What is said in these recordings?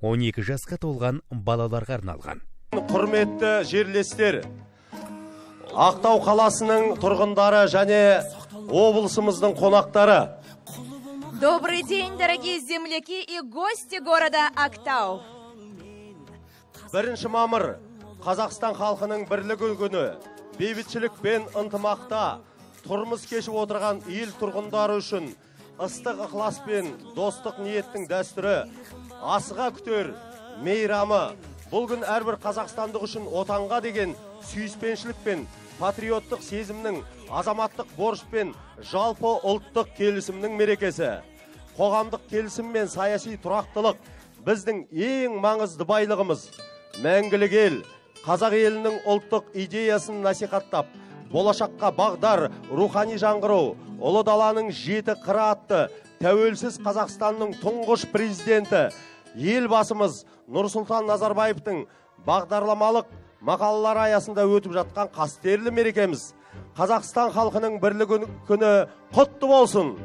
12 жасқа толған балаларға арналған. Құрметті жерлестер, Ақтау қаласының тұрғындары және облысымыздың қонақтары. Добрый день, дорогие земляки и гости города Актау. 1 мамыр Қазақстан халқының бірлігі күні. Бейбітшілік пен ынтымақта тұрмыс кешіп отырған ел тұрғындары үшін ыстық ықылас пен достық ниеттің дәстүрі, асыға күтер мейрамы. Бұл күн әрбір қазақстандық үшін отанға деген сүйіспеншілік пен патриоттық сезімнің, азаматтық борыш пен жалпы ұлттық келісімнің мерекесі. Қоғамдық келісім мен саяси тұрақтылық біздің ең маңызды байлығымыз. Мәңгілік ел, қазақ елінің ұлттық идеясын насихаттап, болашаққа бағдар, рухани жаңғыру, ұлы даланың 7 қыры атты тәуелсіз Қазақстанның тұңғыш президенті, елбасымыз Нұрсұлтан Назарбаевтың бағдарламалық мақалалары аясында өтіп жатқан қастерлі мерекеміз. Қазақстан халқының бірлігі күні құтты болсын.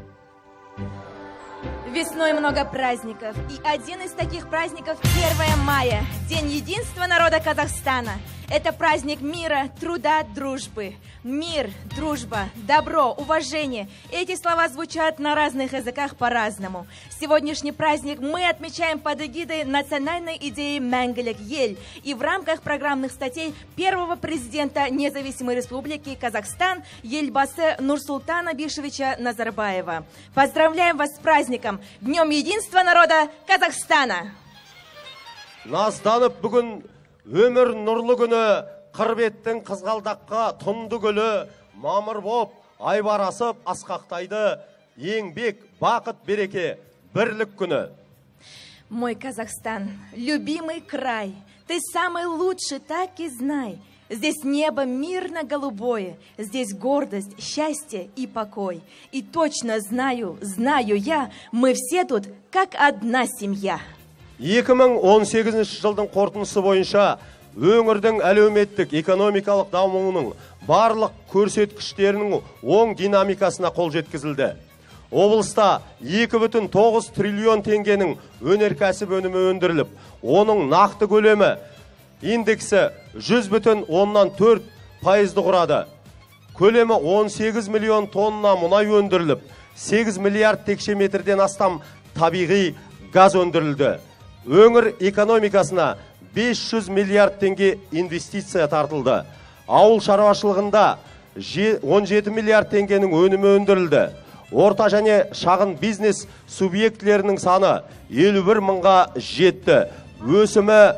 Весной много праздников, и один из таких праздников 1 мая, День единства народа Казахстана. Это праздник мира, труда, дружбы. Мир, дружба, добро, уважение. Эти слова звучат на разных языках по-разному. Сегодняшний праздник мы отмечаем под эгидой национальной идеи «Мәңгілік ел» и в рамках программных статей первого президента Независимой Республики Казахстан елбасы Нурсултана Абишевича Назарбаева. Поздравляем вас с праздником, Днем единства народа Казахстана! Назданып бүгін өмір нұрлы күні, қырбеттің қызғалдаққа тұнды гүлі, мамыр боп, айбарасып асқақтайды, еңбек, бақыт, береке, бірлік күні. Мой Казахстан, любимый край, ты самый лучший, так и знай. Здесь небо мирно-голубое, здесь гордость, счастье и покой. И точно знаю я, мы все тут как одна семья. 2018 жылдың қорытындысы бойынша өңірдің әлеуметтік экономикалық дамуының барлық көрсеткіштерінің оң динамикасына қол жеткізілді. Облыста 2,9 триллион теңгенің өнеркәсіп өнімі өндіріліп, оның нақты көлемі индексі 100,4% құрады. Көлемі 18 миллион тонна мұнай өндіріліп, 8 миллиард текше метрден астам табиғи газ өндірілді. Өңір экономикасына 500 миллиард теңге инвестиция тартылды. Ауыл шаруашылығында 17 миллиард теңгенің өнімі өндірілді. Орта және шағын бизнес субъектілерінің саны 51 мыңға жетті. Өсімі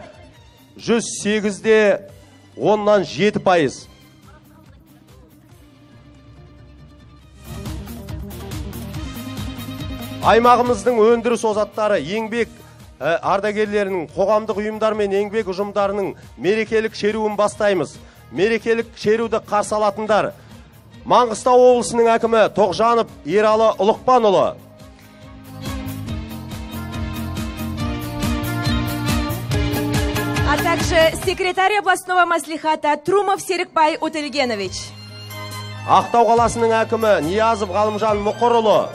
108,7%. Аймағымыздың өндіріс озаттары еңбек ардагерлерінің, қоғамдық ұйымдар мен еңбек ұжымдарының мерекелік шеруін бастаймыз. Мерекелік шеруді қарсы алатындар: Маңғыстау облысының әкімі Тоғжанов Ералы Ұлықпанұлы, а также секретарь областного маслихата Трумов Серікбай Утельгенович. Ақтау қаласының әкімі Ниязов Ғалымжан Мұқырұлы,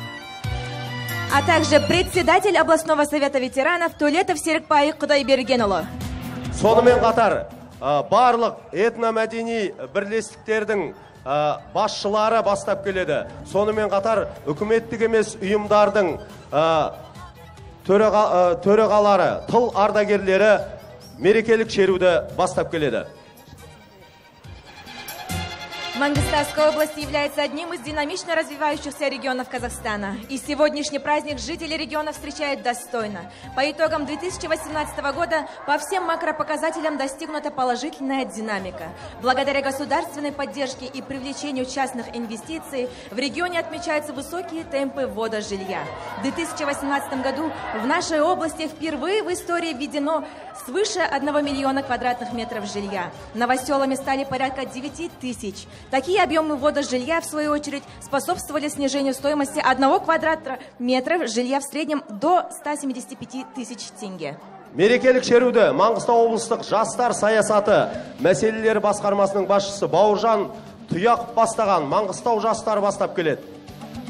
а также председатель областного совета ветеранов Төлетов Серікбай Құдайбергенұлы. Сонымен қатар барлық этномәдени бірлестіктердің басшылары бастап келеді. Сонымен қатар үкіметтік емес ұйымдардың төрағалары, тыл ардагерлері мерекелік шеруді бастап келеді. Мангыстауская область является одним из динамично развивающихся регионов Казахстана. И сегодняшний праздник жители региона встречают достойно. По итогам 2018 года по всем макропоказателям достигнута положительная динамика. Благодаря государственной поддержке и привлечению частных инвестиций в регионе отмечаются высокие темпы ввода жилья. В 2018 году в нашей области впервые в истории введено свыше 1 миллиона квадратных метров жилья. Новоселами стали порядка 9 тысяч. Такие объемы ввода жилья, в свою очередь, способствовали снижению стоимости 1 квадратного метра жилья в среднем до 175 тысяч тенге. Мерекелік шеруді Маңғыстау облыстық жастар саясаты мәселелері басқармасының басшысы Бауыржан Тұяқов бастаған Маңғыстау жастары бастап келеді.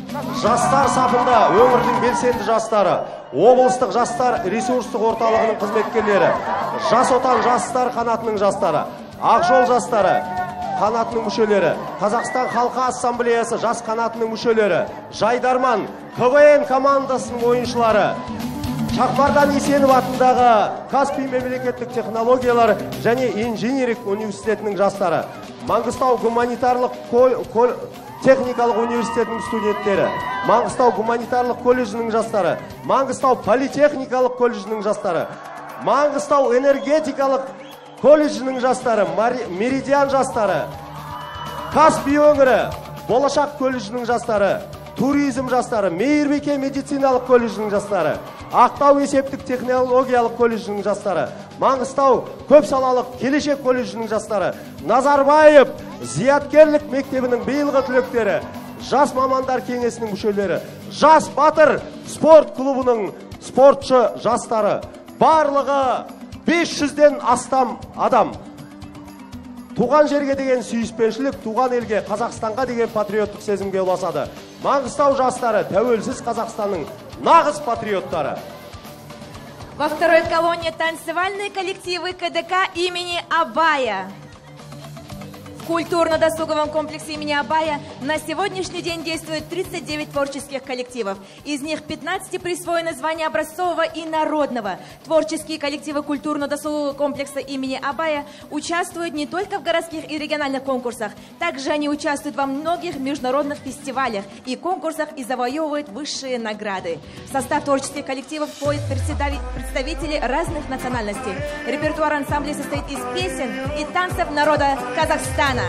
Жастар сапында өңірдің белсенді жастары, облыстық жастар ресурстық орталығының қызметкерлері, Жас отан жастар қанатының жастары, Ақжол жастары қанатының мүшелері, Қазақстан халқы ассамблеясы жас қанатының мүшелері, Жайдарман КВН командасының ойыншылары, Шахмардан Есенов атындағы Каспий мемлекеттік технологиялар және инжиниринг университетінің жастары, Маңғыстау гуманитарлық техникалық университетінің студенттері, Маңғыстау гуманитарлық колледжінің жастары, Маңғыстау политехникалық колледжінің жастары, Маңғыстау энергетикалық колледжінің жастары, Меридиан жастары, Каспий өңірі болашақ колледжінің жастары, туризм жастары, Мейірбике медициналық колледжінің жастары, Ақтау есептік технологиялық колледжінің жастары, Маңғыстау көпсалалық келешек колледжінің жастары, Назарбаев зияткерлік мектебінің биылғы түлектері, жас мамандар кеңесінің мүшелері, Жас батыр спорт клубының спортшы жастары, барлығы 500-ден астам адам. Туған жерге деген сүйіспеншілік, туған елге, Қазақстанға деген патриоттық сезімге ұласады. Маңғыстау жастары тәуелсіз Қазақстанның нағыз патриоттары. Во второй колонне танцевальные коллективы КДК имени Абая. В культурно-досуговом комплексе имени Абая на сегодняшний день действует 39 творческих коллективов. Из них 15 присвоено звание образцового и народного. Творческие коллективы культурно-досугового комплекса имени Абая участвуют не только в городских и региональных конкурсах, также они участвуют во многих международных фестивалях и конкурсах и завоевывают высшие награды. В состав творческих коллективов входят представители разных национальностей. Репертуар ансамблей состоит из песен и танцев народа Казахстана.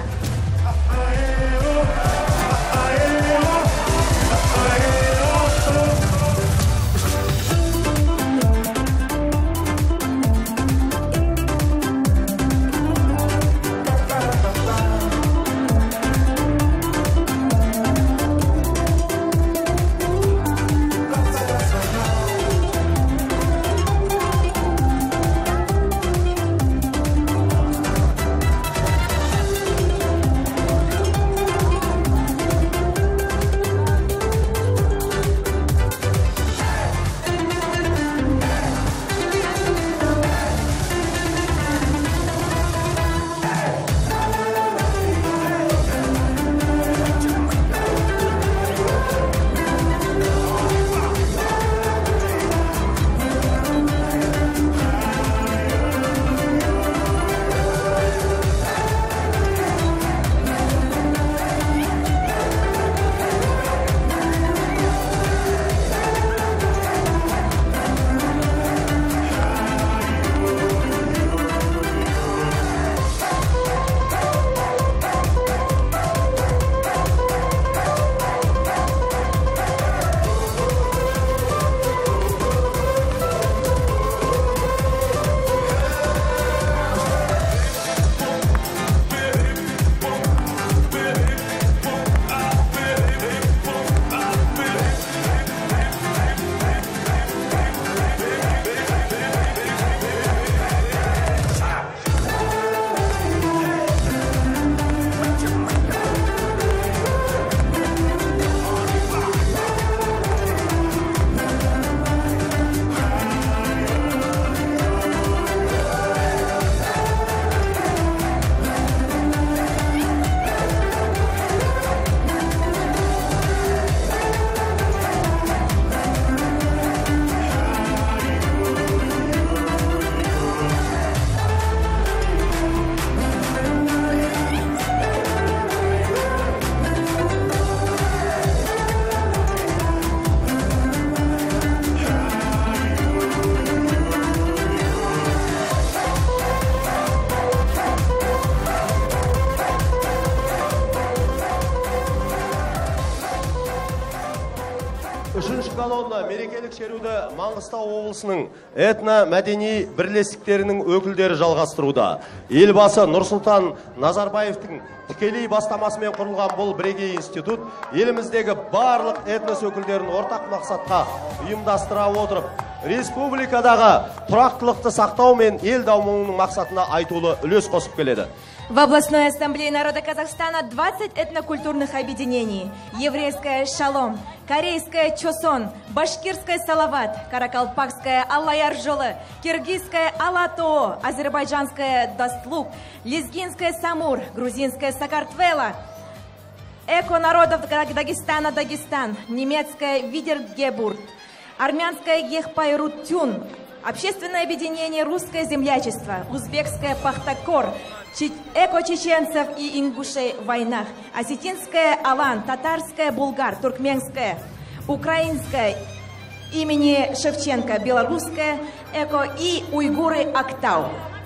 Үшінші колонна мерекелік шеруді Маңғыстау облысының этно-мәдени бірлестіктерінің өкілдері жалғастыруда. Елбасы Нұрсұлтан Назарбаевтың тікелей бастамасымен құрылған бұл бірегей институт еліміздегі барлық этнос өкілдерін ортақ мақсатқа ұйымдастыра отырып, республикадағы тұрақтылықты сақтау мен ел дамуының мақсатына айтулы үлес қосып келеді. В областной ассамблее народа Казахстана 20 этнокультурных объединений. Еврейская «Шалом», корейская «Чосон», башкирская «Салават», каракалпакская «Аллаяр жолы», киргизская «Алатоо», азербайджанская «Дастлук», лезгинская «Самур», грузинская «Сакартвела», эко народов Дагестана «Дагестан», немецкая «Видергебурт», армянская «Гехпайруттюн», общественное объединение «Русское землячество», узбекское «Пахтакор», эко-чеченцев и ингушей в войнах, осетинская «Алан», татарская «Булгар», туркменская, украинская имени Шевченко, белорусская эко и уйгуры «Актау».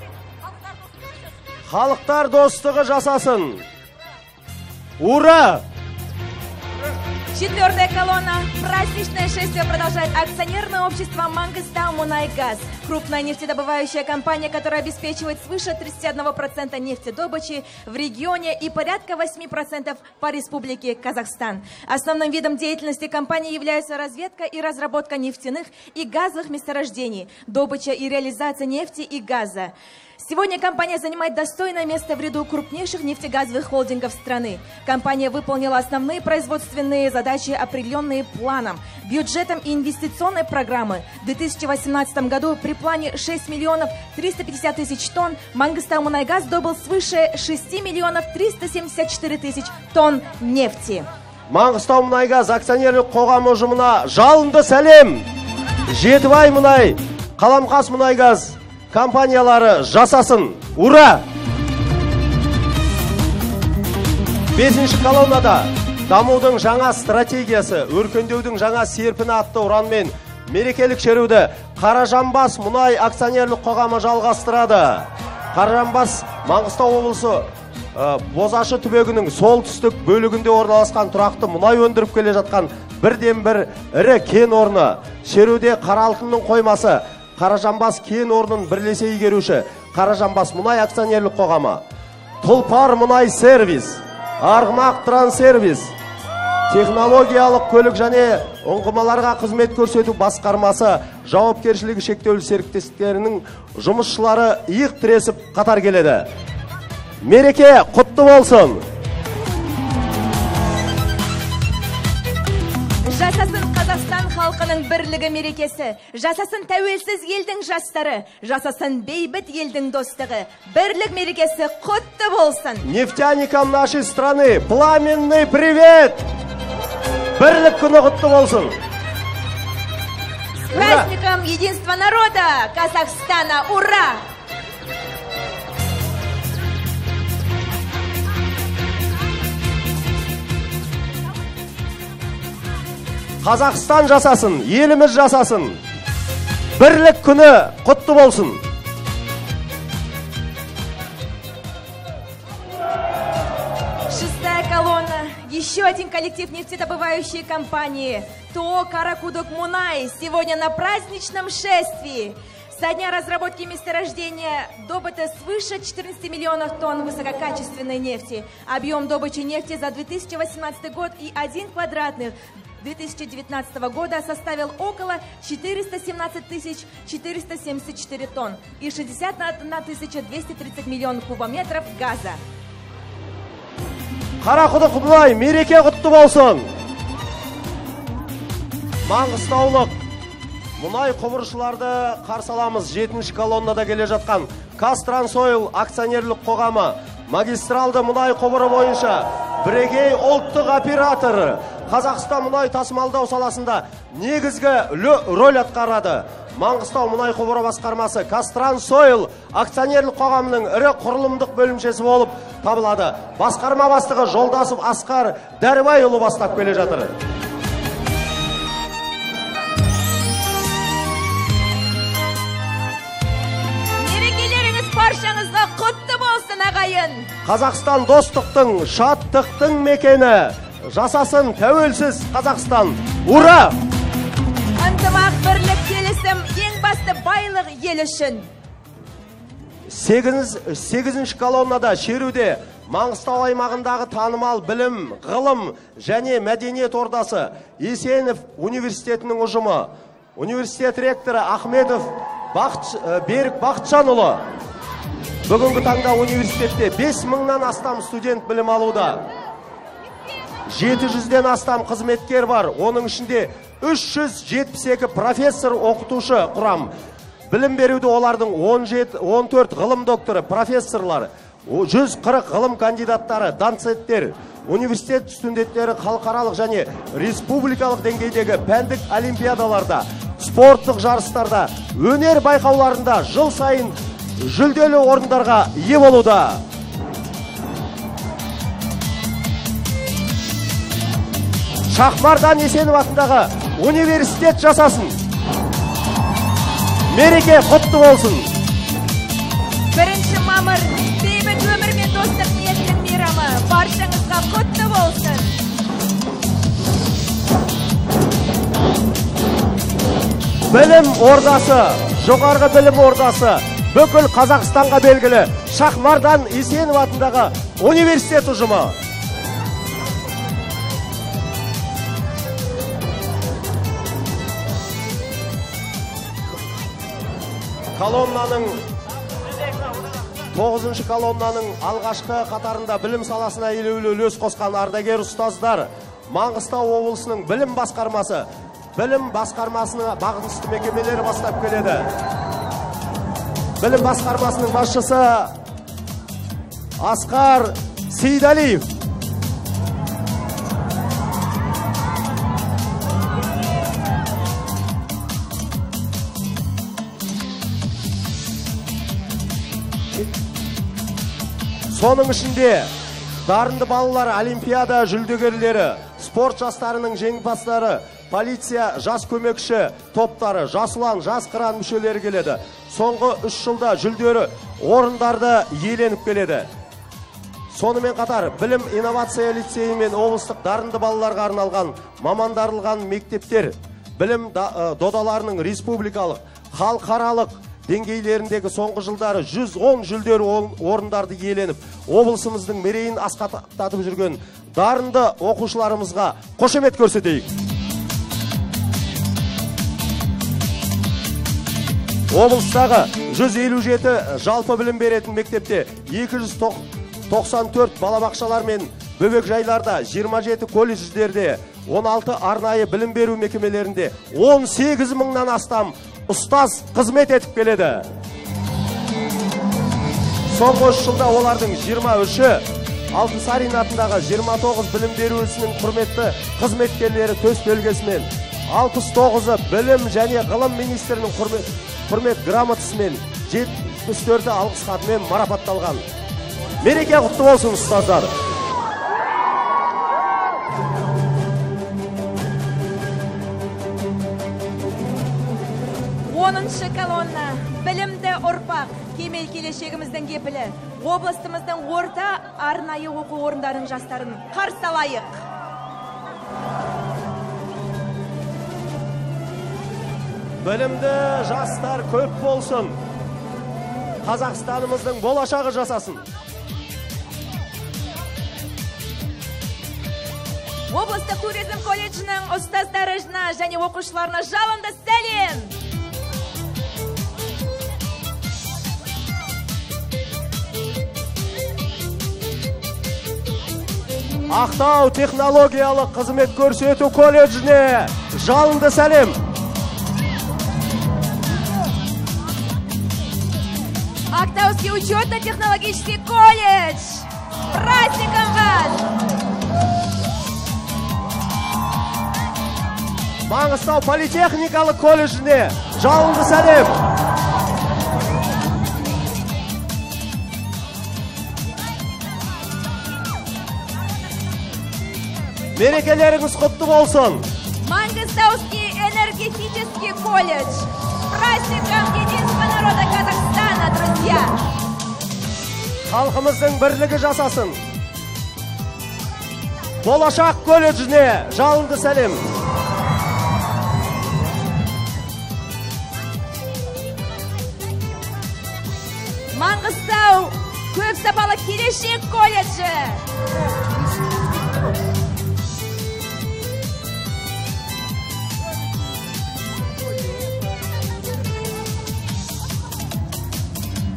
Халықтар достығы жасасын. Ура! Четвертая колонна. Праздничное шествие продолжает акционерное общество «Мангыстаумунайгаз». Крупная нефтедобывающая компания, которая обеспечивает свыше 31% нефтедобычи в регионе и порядка 8% по республике Казахстан. Основным видом деятельности компании являются разведка и разработка нефтяных и газовых месторождений, добыча и реализация нефти и газа. Сегодня компания занимает достойное место в ряду крупнейших нефтегазовых холдингов страны. Компания выполнила основные производственные задачи, определенные планом, бюджетом и инвестиционной программы. В 2018 году при плане 6 миллионов 350 тысяч тонн Мангыстаумунайгаз добыл свыше 6 миллионов 374 тысяч тонн нефти. Мангыстаумунайгаз акционерлік қоғамы ұжымына жалынды сәлем! Жетібай мұнай, Қаламқас мұнайгаз компаниялары жасасын. Ура! 5-ші колоннада дамудың жаңа стратегиясы, өркендеудің жаңа серпіні атты ұранмен мерекелік шеруді Қаражанбас мұнай акционерлік қоғамы жалғастырады. Қаражанбас Маңғыстау облысы Бозашы түбегінің солтүстік бөлігінде орналасқан тұрақты мұнай өндіріп келе жатқан бірден-бір ірі кен орны. Шеруде Қаралтынның қоймасы, Қаражанбас кен орнын бірлесе игеруші Қаражанбас мұнай акционерлік қоғамы, Тұлпар мұнай сервис, Арғымақ транссервис, технологиялық көлік және ұңғымаларға қызмет көрсету басқармасы жауапкершілігі шектеулі серіктестіктерінің жұмысшылары иық тіресіп қатар келеді. Мереке құтты болсын! Жасасын Қазақстан халқының бірлігі мерекесі, жасасын тәуелсіз елдің жастары, жасасын бейбіт елдің достығы, бірлік мерекесі құтты болсын. Нефтяникам нашей страны пламенный привет! Бірлік күні құтты болсын! С праздником единства народа Казахстана! Ура! Қазақстан жасасын, еліміз жасасын. Бірлік күні құтты болсын. Шестая колонна. Еще один коллектив нефтедобывающей компании ТО «Каракудук Мунай» сегодня на праздничном шествии. Со дня разработки месторождения добыто свыше 14 миллионов тонн высококачественной нефти. Объем добычи нефти за 2018 год и 1 квадратный 2019 года составил около 417 474 тонн и 61 230 миллионов кубометров газа. Қарақұдық мұнай, мереке құтты болсын! Маңғыстаулық мұнай құбыршыларды қарсы аламыз. 7-ші колоннада келе жатқан Қазтрансойл акционерлік қоғамы магистралды мұнай құбыры бойынша бірегей ұлттық операторы Қазақстан мұнай тасымалдау саласында негізгі рөл атқарады. Маңғыстау мұнай құбыры басқармасы Қазтрансойл акционерлік қоғамының ірі құрылымдық бөлімшесі болып табылады. Басқарма бастығы Жолдасов Асқар Дәрібайұлы бастап келе жатыр. Мерекелеріңіз баршаңызға құтты болсын, ағайын! Қазақстан достықтың, шаттықтың мекені. Жасасын тәуелсіз Қазақстан. Ура! Ынтымақ, бірлік, келісім, ең басты байлық ел үшін. 8-ші колоннада шеруде Маңғыстау аймағындағы танымал білім, ғылым және мәдениет ордасы Есенов университетінің ұжымы, Университет ректоры Ахметов Берік Бақытжанұлы. Бүгінгі таңда университетте 5000-нан астам студент білім алуда. 700-ден астам қызметкер бар. Оның ішінде 372 профессор оқытушы құрам. Білім беруді олардың 14 ғылым докторы, профессорлар, 140 ғылым кандидаттары, доценттер, университет студенттері халықаралық және республикалық деңгейдегі пәндік олимпиадаларда, спорттық жарыстарда, өнер байқауларында жыл сайын жүлделі орындарға ие болуда. Шахмардан Есенов атындағы университет жасасын. Мереке құтты болсын. 1 мамыр бейбіт өмір мен достық ниеттің мейрамы баршаңызға құтты болсын. Білім ордасы, жоғарғы білім ордасы, бүкіл Қазақстанға белгілі Шахмардан Есенов атындағы университет ұжымы. Колоннаның 9-шы колоннаның алғашқы қатарында білім саласына елеулі үлес қосқан ардагер ұстаздар, Маңғыстау облысының білім басқармасының бағынысты мекемелері бастап келеді. Білім басқармасының басшысы Асқар Сейдалиев. Соның ішінде дарынды балалар олимпиада жүлдегерлері, спорт жастарының жеңімпаздары, полиция жас көмекші топтары, жас ұлан, жас қыран мүшелері келеді. Соңғы 3 жылда жүлделі орындарды иеленіп келеді. Сонымен қатар білім инновация лицейі мен облыстық дарынды балаларға арналған мамандарылған мектептер, білім додаларының республикалық, халықаралық деңгейлеріндегі соңғы жылдары 110 жүлделі орындарды иеленіп, облысымыздың мерейін асқақтатып жүрген дарынды оқушыларымызға қошемет көрсетейік. Облыстағы 157 жалпы білім беретін мектепте 294 балабақшалар мен бөбек жайларда, 27 колледждерде, 16 арнайы білім беру мекемелерінде 18.000-нан астам ұстаз қызмет етіп келеді. Соңғы 3 жылда олардың 23-і Алтынсарин атындағы 29 білім беру ісінің құрметті қызметкерлері төс белгісімен, 69-і білім және ғылым министрінің құрмет грамотасымен, 74-і алғыс хатымен марапатталған. Мереке құтты болсын, ұстаздар. 10-шы колонна білімді ұрпақ, кемел келешегіміздің кепілі, облыстымыздың орта арнайы оқу орындарының жастарын қарсы алайық. Білімді жастар көп болсын. Қазақстанымыздың болашағы жасасын. Облыстық туризм колледжінің ұстаздарына және оқушыларына жалынды сәлем! Ақтау технологиялық қызмет көрсету колледжіне жалынды сәлем. Ақтауский учетно-технологический колледж. Праздником вас! Маңғыстау политехникалық колледжіне жалынды сәлем. Мерекелеріңіз құтты болсын. Мангостауский энергетический колледж. Праздником единства народа Казахстана, друзья! Халқымыздың бірлігі жасасын. Болашақ колледжіне жалынды сәлем. Маңғыстау көп сапалы келешек колледжі.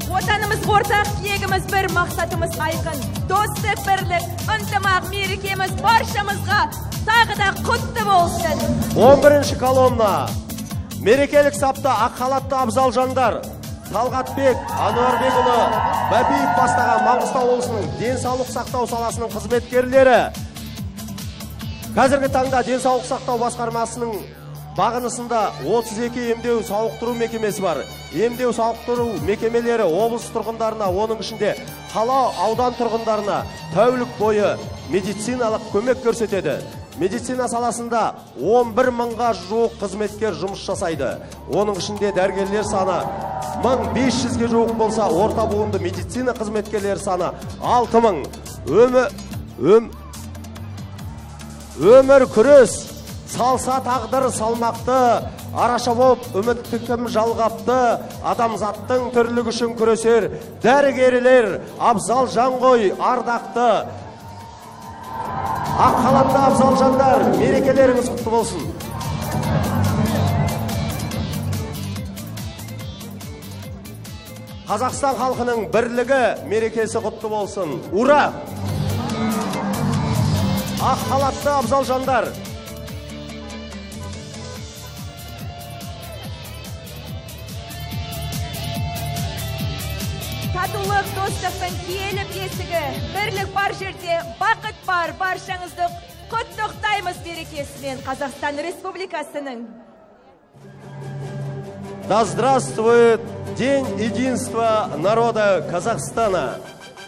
Отанымыз ортақ, егіміз бір, мақсатымыз айқын. Достық, бірлік, ынтымақ, мерекеміз баршамызға тағы да құтты болсын. 11-ші колонна. Мерекелік сапта ақ халатты абзал жандар Талғатбек Ануарбекұлы Бәбиев бастаған Маңғыстау облысының денсаулық сақтау саласының қызметкерлері. Қазіргі таңда денсаулық сақтау басқармасының бағынысында 32 емдеу сауықтыру мекемесі бар. Емдеу сауықтыру мекемелері облыс тұрғындарына, оның ішінде қала аудан тұрғындарына тәулік бойы медициналық көмек көрсетеді. Медицина саласында 11 мыңға жуық қызметкер жұмыс жасайды. Оның ішінде дәрігерлер саны 1500-ге жуық болса, орта буынды медицина қызметкерлер саны 6000. Өмір күрес, салса тағдыр салмақты, араша боп үміттікім жалғапты, адамзаттың түрлік үшін күресер, дәрігерлер абзал жан ғой ардақты. Ақ халатты абзал жандар, мерекелеріңіз құтты болсын. Қазақстан халқының бірлігі мерекесі құтты болсын. Ура! Ақ халатты абзал жандар. Татулық, достықтың киелі бесігі, бірлік бар жерде, бақыт бар, баршаңызды құттықтаймыз мерекесімен Қазақстан Республикасының. Да здравствует День единства народа Казахстана.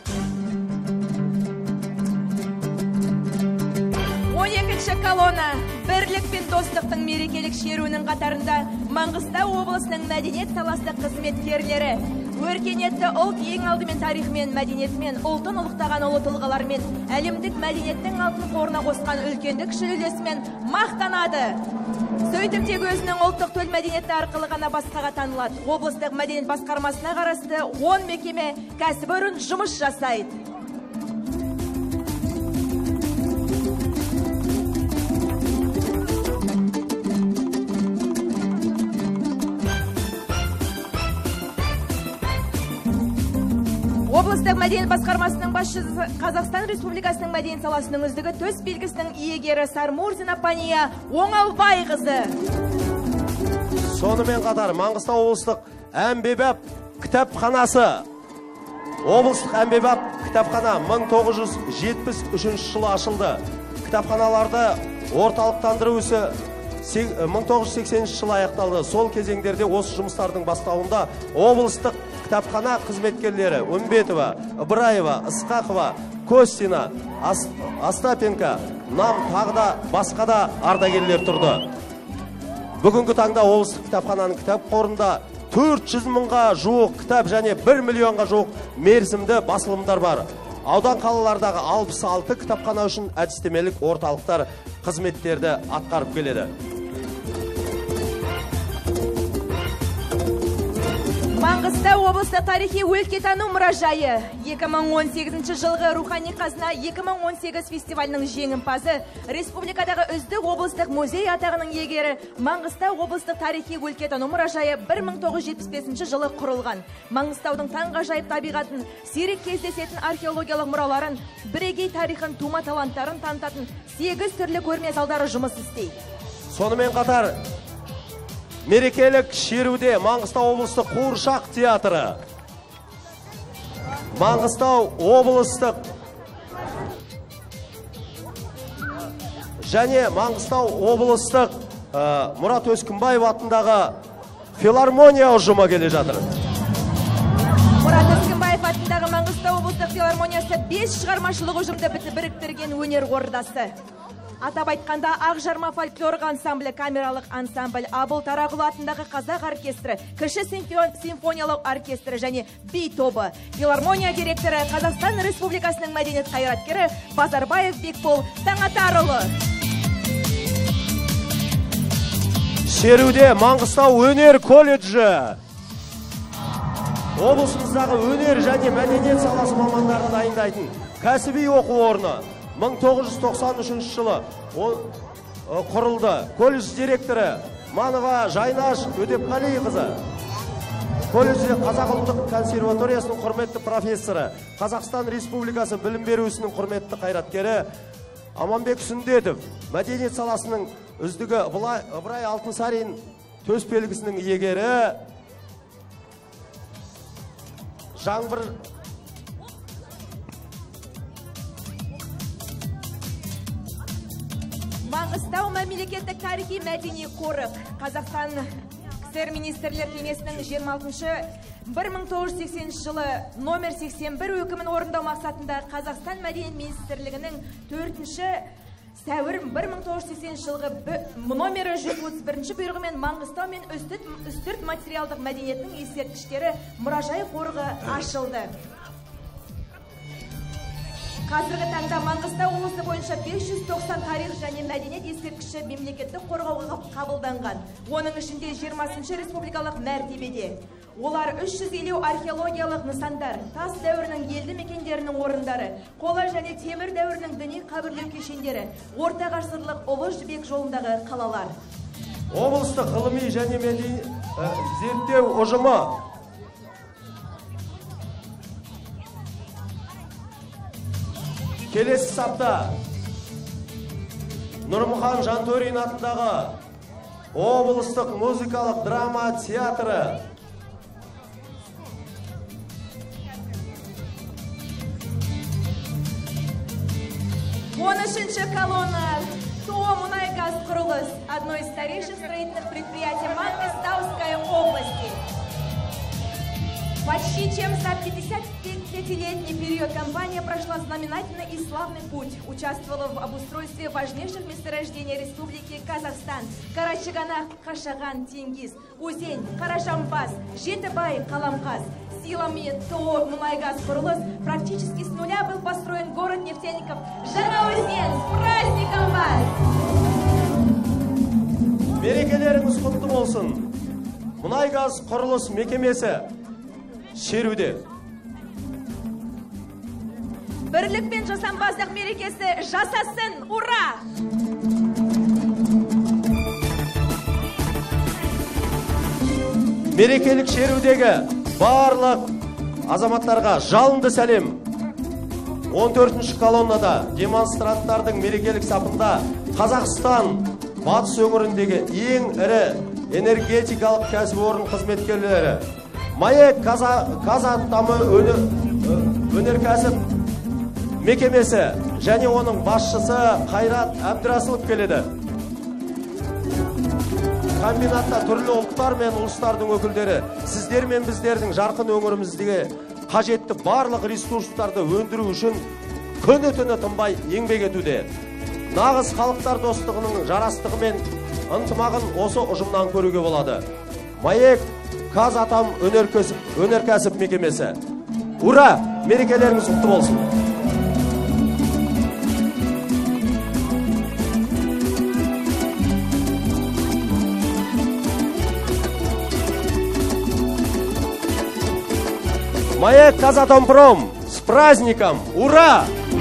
12-ші колонна бірлік пен достықтың мерекелік шеруінің қатарында Маңғыстау облысының мәдениет саласы қызметкерлері өркениетті ұлт ең алдымен тарихымен, мәдениетімен, ұлтын ұлықтаған ұлы тұлғалармен, әлемдік мәдениеттің алтын қорына қосқан үлкендік үлесімен мақтанады. Сөйтіп тек өзінің ұлттық төл мәдениеті арқылы ғана басқаға танылады. Облыстық мәдениет басқармасына қарасты 10 мекеме кәсіпорын жұмыс жасайды. Облыстық мәдениет басқармасының басшысы Қазақстан Республикасының мәдениет саласының үздігі төс белгісінің иегері Сармурзина Пания Оңалбайқызы. Сонымен қатар Маңғыстау облыстық әмбебап кітапханасы. Облыстық әмбебап кітапхана 1973 жылы ашылды. Кітапханаларды орталықтандыру ісі 1980 жылы аяқталды. Сол кезеңдерде осы жұмыстардың бастауында облыстық кітапхана қызметкерлері Үмбетова, Ыбыраева, Ысқақова, Костина, Остапенко, Нам тағы да басқа да ардагерлер тұрды. Бүгінгі таңда облыстық кітапхананың кітап қорында 400 мыңға жуық кітап және 1 миллионға жуық мерзімді басылымдар бар. Аудан қалалардағы 66 кітапхана үшін әдістемелік орталықтар қызметтерді атқарып келеді. Маңғыстау облыстық тарихи өлкетану мұражайы 2018 жылғы рухани қазына 2018 фестивалінің жеңімпазы, республикадағы үздік облыстық музей атағының иегері Маңғыстау облыстық тарихи өлкетану мұражайы 1975 жылы құрылған. Маңғыстаудың таңғажайып табиғатын, сирек кездесетін археологиялық мұраларын, бірегей тарихын, тума таланттарын танытатын 8 түрлі көрме залдары жұмыс істейді. Сонымен қатар мерекелік шеруде Маңғыстау облыстық қуыршақ театры, Маңғыстау облыстық және Маңғыстау облыстық Мұрат Өскінбаев атындағы филармония ұжымы келе жатыр. Мұрат Өскінбаев атындағы Маңғыстау облыстық филармониясы 5 шығармашылық ұжымды біріктірген өнер ордасы. Атап айтқанда Ақ жарма фольклорлық ансамблі, камералық ансамбль, Абыл Тарағұл атындағы қазақ оркестрі, кіші симфониялық оркестрі және би тобы. Филармония директоры Қазақстан Республикасының мәдениет қайраткері Базарбаев Бекбол Таңатарұлы. Шеруде Маңғыстау өнер колледжі, облысымыздағы өнер және мәдениет саласы мамандарын дайындайтын кәсіби оқу орны 1993 жылы құрылды. Колледж директоры Манова Жайнаш Өтепқалиқызы. колледжде Қазақ ұлттық консерваториясының құрметті профессоры, Қазақстан Республикасы білім беру ісінің құрметті қайраткері Аманбек Сүндетов, мәдениет саласының үздігі Ыбырай Алтынсарин төс белгісінің иегері, Жаңбыр Маңғыстау мемлекеттік тарихи мәдени қорық Қазақстан КСР Министрлер Кеңесінің 1980 жылы номер 81 өкімін орындау мақсатында Қазақстан Мәдениет Министрлігінің 4-ші сәуір 1980 жылғы номері 131 бұйрығымен Маңғыстау мен үстірт материалдық мәдениеттің ескерткіштері мұражай қорығы ашылды. Қазіргі таңда Маңғыстау облысы бойынша 590 тарих және мәдениет ескерткіші мемлекеттік қорғауға қабылданған. Оның ішінде 20-ші республикалық мәртебеде. Олар 350 археологиялық нысандар, тас дәуірінің елді мекендерінің орындары, қола және темір дәуірінің діни қабірлеу кешендері, орта ғасырлық Ұлы Жібек жолындағы қалалар. Облыстық ғылыми және зерттеу ұжымы келесі сапта Нұрмұхан Жантөрин атындағы облыстық музыкалық драма театры, колонна ТО «Мұнай-газ құрылыс», одно из старейших строительных предприятий Мангистауской области. Почти чем за 55-летний период компания прошла знаменательный и славный путь, участвовала в обустройстве важнейших месторождений Республики Казахстан: Карачаганах, Кашаган, Тенгиз, Узень, Карашамбас, Жетібай, Қаламқас. Силами ТО «Мұнай-газ құрылыс» практически с нуля был построен город нефтяников Жаңаөзен. С праздником вас! Мерекелеріңіз құтты болсын. Мұнай-газ құрылыс мекемесі шеруде. Бірлік пен жасампаздық мерекесі жасасын! Ура! Мерекелік шерудегі барлық азаматтарға жалынды сәлем. 14-ші колоннада демонстранттардың мерекелік сапында Қазақстан батыс өңіріндегі ең ірі энергетикалық кәсіпорын қызметкерлері, МАЭК Казатомы өнеркәсіп мекемесі және оның басшысы Қайрат Әбдірасылов келеді. Комбинатта түрлі ұлттар мен ұлыстардың өкілдері сіздер мен біздердің жарқын өңіріміздегі қажетті барлық ресурстарды өндіру үшін күні түні тынбай еңбек етуде. Нағыз халықтар достығының жарастығы мен ынтымағын осы ұжымнан көруге болады. МАЭК Казатом өнеркәсіп мекемесі. Ура! Мерекелеріңіз құтты болсын! МАЭК Казатомпром, с праздником! Ура!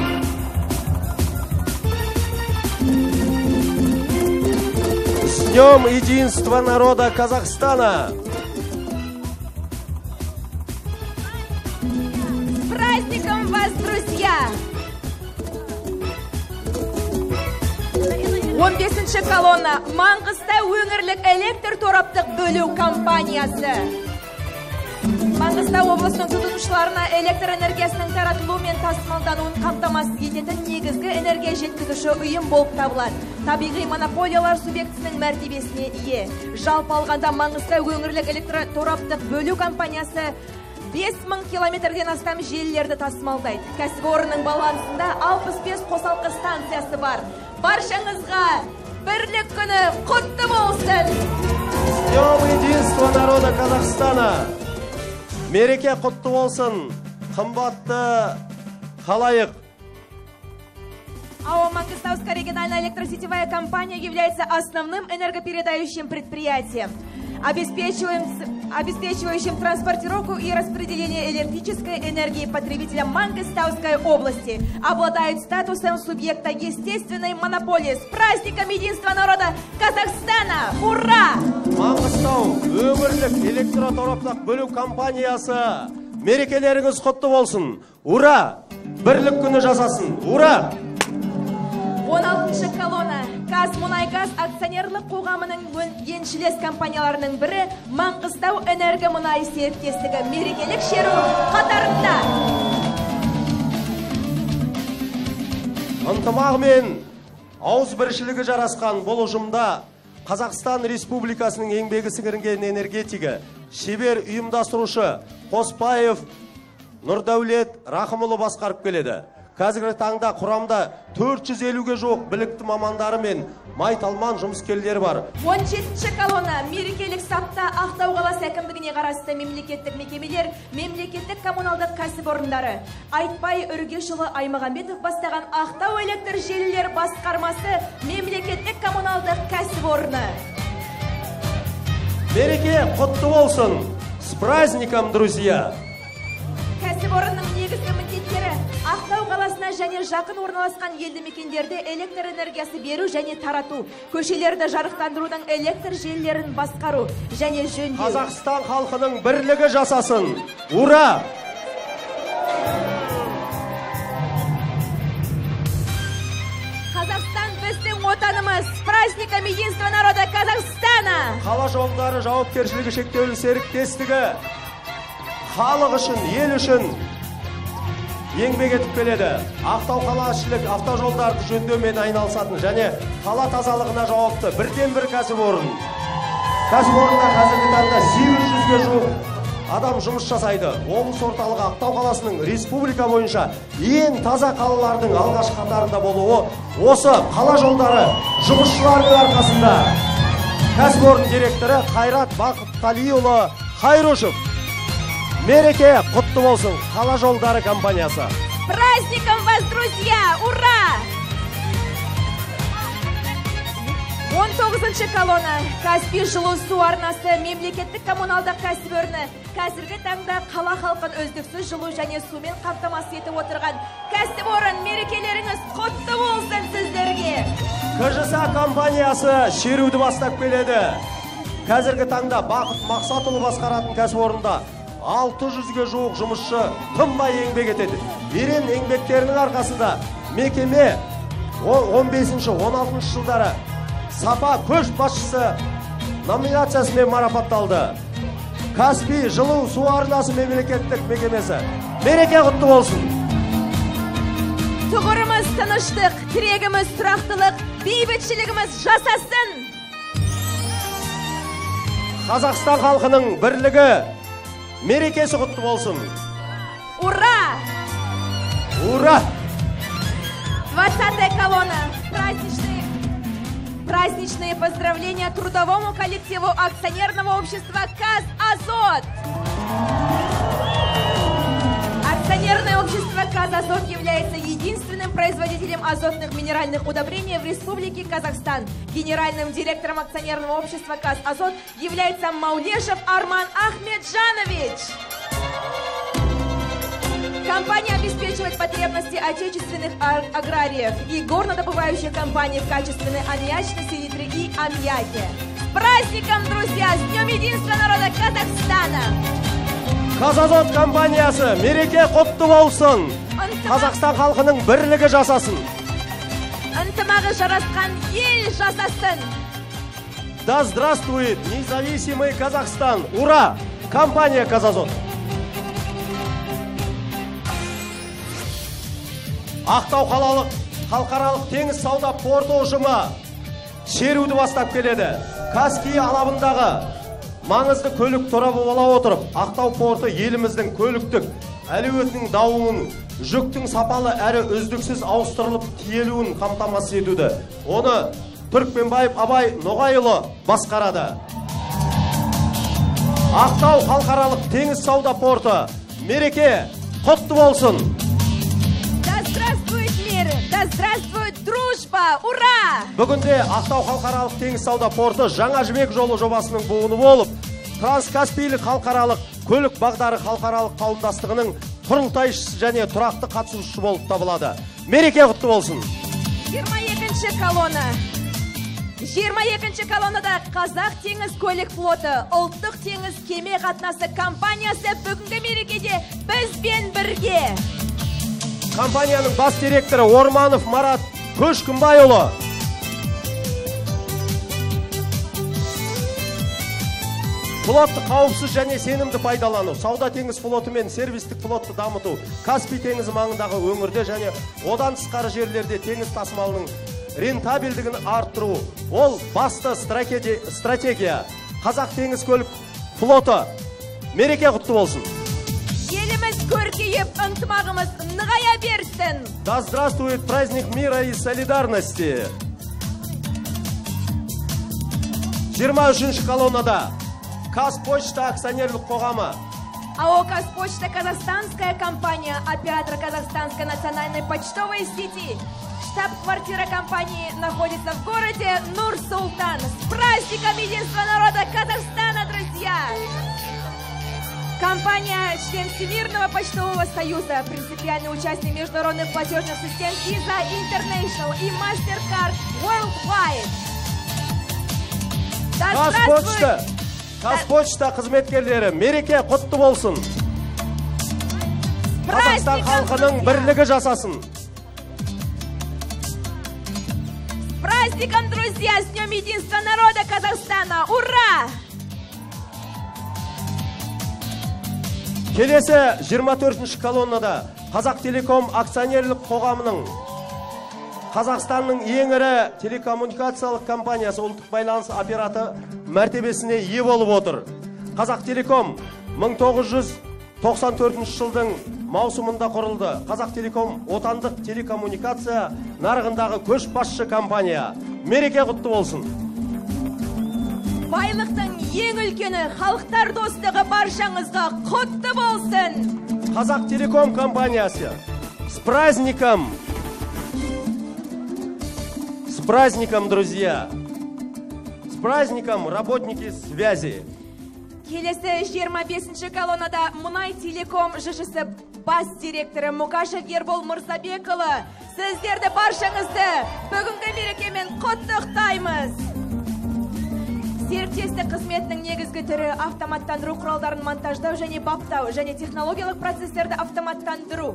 С Днем единства народа Казахстана! С праздником вас, друзья! 15-ші колонна Маңғыстау өңірлік электр тораптық бөлу компаниясы. Маңғыстау облысының тұтынушыларына электр энергиясының таратылуы мен тасымалдануын қамтамасыз ететін негізгі энергия жеткізуші ұйым болып табылады. Табиғи монополиялар субъектісінің мәртебесіне ие. Жалпы алғанда Маңғыстау өңірлік электр тораптық бөлу компаниясы 5000 километрден астам желілерді тасымалдайды. Кәсіпорынның балансында 65 қосалқы станциясы бар. Баршаңызға бірлік күні құтты болсын! С Днем единства народа Казахстана! Мереке құтты болсын, қымбатты халайық. АО «Мангистауская региональная электросетевая компания» является основным энергопередающим предприятием. обеспечивающим транспортировку и распределение электрической энергии потребителям Мангыстауской области, обладают статусом субъекта естественной монополии. С праздником единства народа Казахстана! Ура! Маңғыстау өңірлік электротораптық бөлу компаниясы мерекелеріңіз құтты болсын. Ура! Бірлік күні жасасын. Ура! 16-шы колонна Казмунайгаз акционерлік қоғамының еншілес компанияларының бірі Маңғыстау энергомұнай серіктестігі мерекелік шеру қатарында. Ынтымағы мен ауызбіршілігі жарасқан бұл ұжымда Қазақстан Республикасының еңбегі сіңірген энергетигі, шебер ұйымдастырушы Қоспаев Нұрдәулет Рахымұлы басқарып келеді. Қазіргі таңда құрамда 450-ге жоқ білікті мамандары мен майталман жұмыскерлері бар. 17-ші колонна мерекелік сапта Ақтау қаласы әкімдігіне қарасты мемлекеттік мекемелер, мемлекеттік коммуналдық кәсіпорындары. Айтбай Үргешұлы Аймағамбетов бастаған Ақтау электр желілер басқармасы мемлекеттік коммуналдық кәсіпорны. Мереке құтты болсын. С праздником, друзья! Кәсіпорынның негізгі міндеттері Ақтау қаласына және жақын орналасқан елді мекендерде электр энергиясы беру және тарату, көшелерді жарықтандырудың электр желілерін басқару және жөндеу. Қазақстан халқының бірлігі жасасын. Ура! Қазақстан біздің отанымыз. С праздником единства народа Казахстана! Қала жолдары жауапкершілігі шектеулі серіктестігі халық үшін, ел үшін еңбек етіп келеді. Ақтау қалашылық автожолдарды жөндеумен айналысатын және қала тазалығына жауапты бірден-бір кәсіпорын. Кәсіпорында қазіргі таңда 800-ге жуық адам жұмыс жасайды. Облыс орталығы Ақтау қаласының республика бойынша ең таза қалалардың алғашқы қатарында болуы осы қала жолдары жұмысшылардың арқасында. Кәсіпорын директоры Қайрат Бақытқалиұлы Хайрушев. Мереке құтты болсын, қала жолдары компаниясы. Праздником вас, друзья! Ура! 19-шы колонна Каспий жылу су арнасы мемлекеттік коммуналдық кәсіпорны қазіргі таңда қала халқын үздіксіз жылу және сумен қамтамасыз етіп отырған кәсіпорын. Мерекелеріңіз құтты болсын сіздерге. КЖСА компаниясы шеруді бастап келеді. Қазіргі таңда Бақыт Мақсатұлы басқаратын кәсіпорында 600-ге жуық жұмысшы тынбай еңбек етеді. Ерен еңбектерінің арқасында мекеме 15-16 жылдары сапа көшбасшысы номинациясымен марапатталды. Каспий жылу су арнасы мемлекеттік мекемесі. Мереке құтты болсын. Тұғырымыз тыныштық, тірегіміз тұрақтылық, бейбітшілігіміз жасасын. Қазақстан халқының бірлігі мерекесі құтты болсын. Ура! Ура! 20-я колонна. Праздничные поздравления трудовому коллективу акционерного общества «Казазот». Акционерное общество «Казазот» является единственным производителем азотных минеральных удобрений в Республике Казахстан. Генеральным директором акционерного общества «Казазот» является Маулешев Арман Ахмеджанович. Компания обеспечивает потребности отечественных аграриев и горнодобывающих компаний в качественной аммиачной селитры и аммиаке. С праздником, друзья! С Днем единства народа Казахстана! Казазот компаниясы мереке құтты болсын. Қазақстан халқының бірлігі жасасын. Ынтымағы жарасқан ел жасасын. Да здравствует независимый Казахстан! Ура! Компания Казазот! Ақтау қалалық халықаралық теңіз сауда порты ұжымы шеруді бастап келеді. Каспий алабындағы маңызды көлік торабы бола отырып, Ақтау порты еліміздің көліктік әлеуетінің дамуын, жүктің сапалы әрі үздіксіз ауыстырылып тиелуін қамтамасыз етуді. Оны Түркменбаев Абай Ноғайұлы басқарады. Ақтау халықаралық теңіз сауда порты мереке құтты болсын. Да здравствует мир, да здравствует дружба! Европа! Ура! Бүгінде Ақтау халықаралық теңіз сауда порты жаңа жібек жолы жобасының буыны болып, Транскаспийлік халықаралық көлік бағдары халықаралық қауымдастығының құрылтайшысы және тұрақты қатысушысы болып табылады. Мереке құтты болсын. 22-ші колонна. 22-ші колоннада Қазақ теңіз көлік флоты, ұлттық теңіз кеме қатынасы компаниясы бүгінгі мерекеде бізбен бірге. Компанияның бас директоры Орманов Марат Көшкімбайұлы. Флотты қауіпсіз және сенімді пайдалану, сауда теңіз флоты мен сервистік флотты дамыту, Каспий теңізі маңындағы өңірде және одан тысқары жерлерде теңіз тасымалының рентабелдігін арттыру. Ол басты стратегия. Қазақ теңіз көлік флоты мереке құтты болсын. Еліміз көркейіп, ынтымағымыз нығая берсін. Да здравствует праздник мира и солидарности. 23-ші колоннада Казпочта акционерлік қоғамы. АО «Казпочта» казахстанская компания, оператор Казахстанской национальной почтовой сети. Штаб-квартира компании находится в городе Нур-Султан. С праздником единства народа Казахстана, друзья! Компания – член Всемирного почтового союза, принципиальный участник международных платежных систем Visa International и MasterCard Worldwide. Да здравствует! Казпочта қызметкерлері, мереке құтты болсын. Қазақстан халқының бірлігі жасасын. С праздником, друзья! С Днем единства народа Казахстана! Ура! Келесі 24-ші колоннада Қазақ Телеком акционерлік қоғамының Қазақстанның ең ірі телекоммуникациялық компаниясы ұлттық байланыс операторы мәртебесіне ие болып отыр. Қазақ Телеком 1994 жылдың маусымында құрылды. Қазақ Телеком отандық телекоммуникация нарығындағы көшбасшы компания. Мереке құтты болсын. Байлықтың ең үлкені халықтар достығы баршаңызға құтты болсын. Қазақ Телеком компаниясы с праздником! С праздником, друзья! С праздником, работники связи! Келесі 25-ші колоннада Мұнай Телеком ЖЖС бас директоры Мұқашев Ербол Мұрсабекұлы. Сіздерді баршаңызды бүгінгі мерекемен құттықтаймыз. Серіктестік қызметінің негізгі түрі автоматтандыру құралдарын монтаждау және баптау және технологиялық процесстерді автоматтандыру.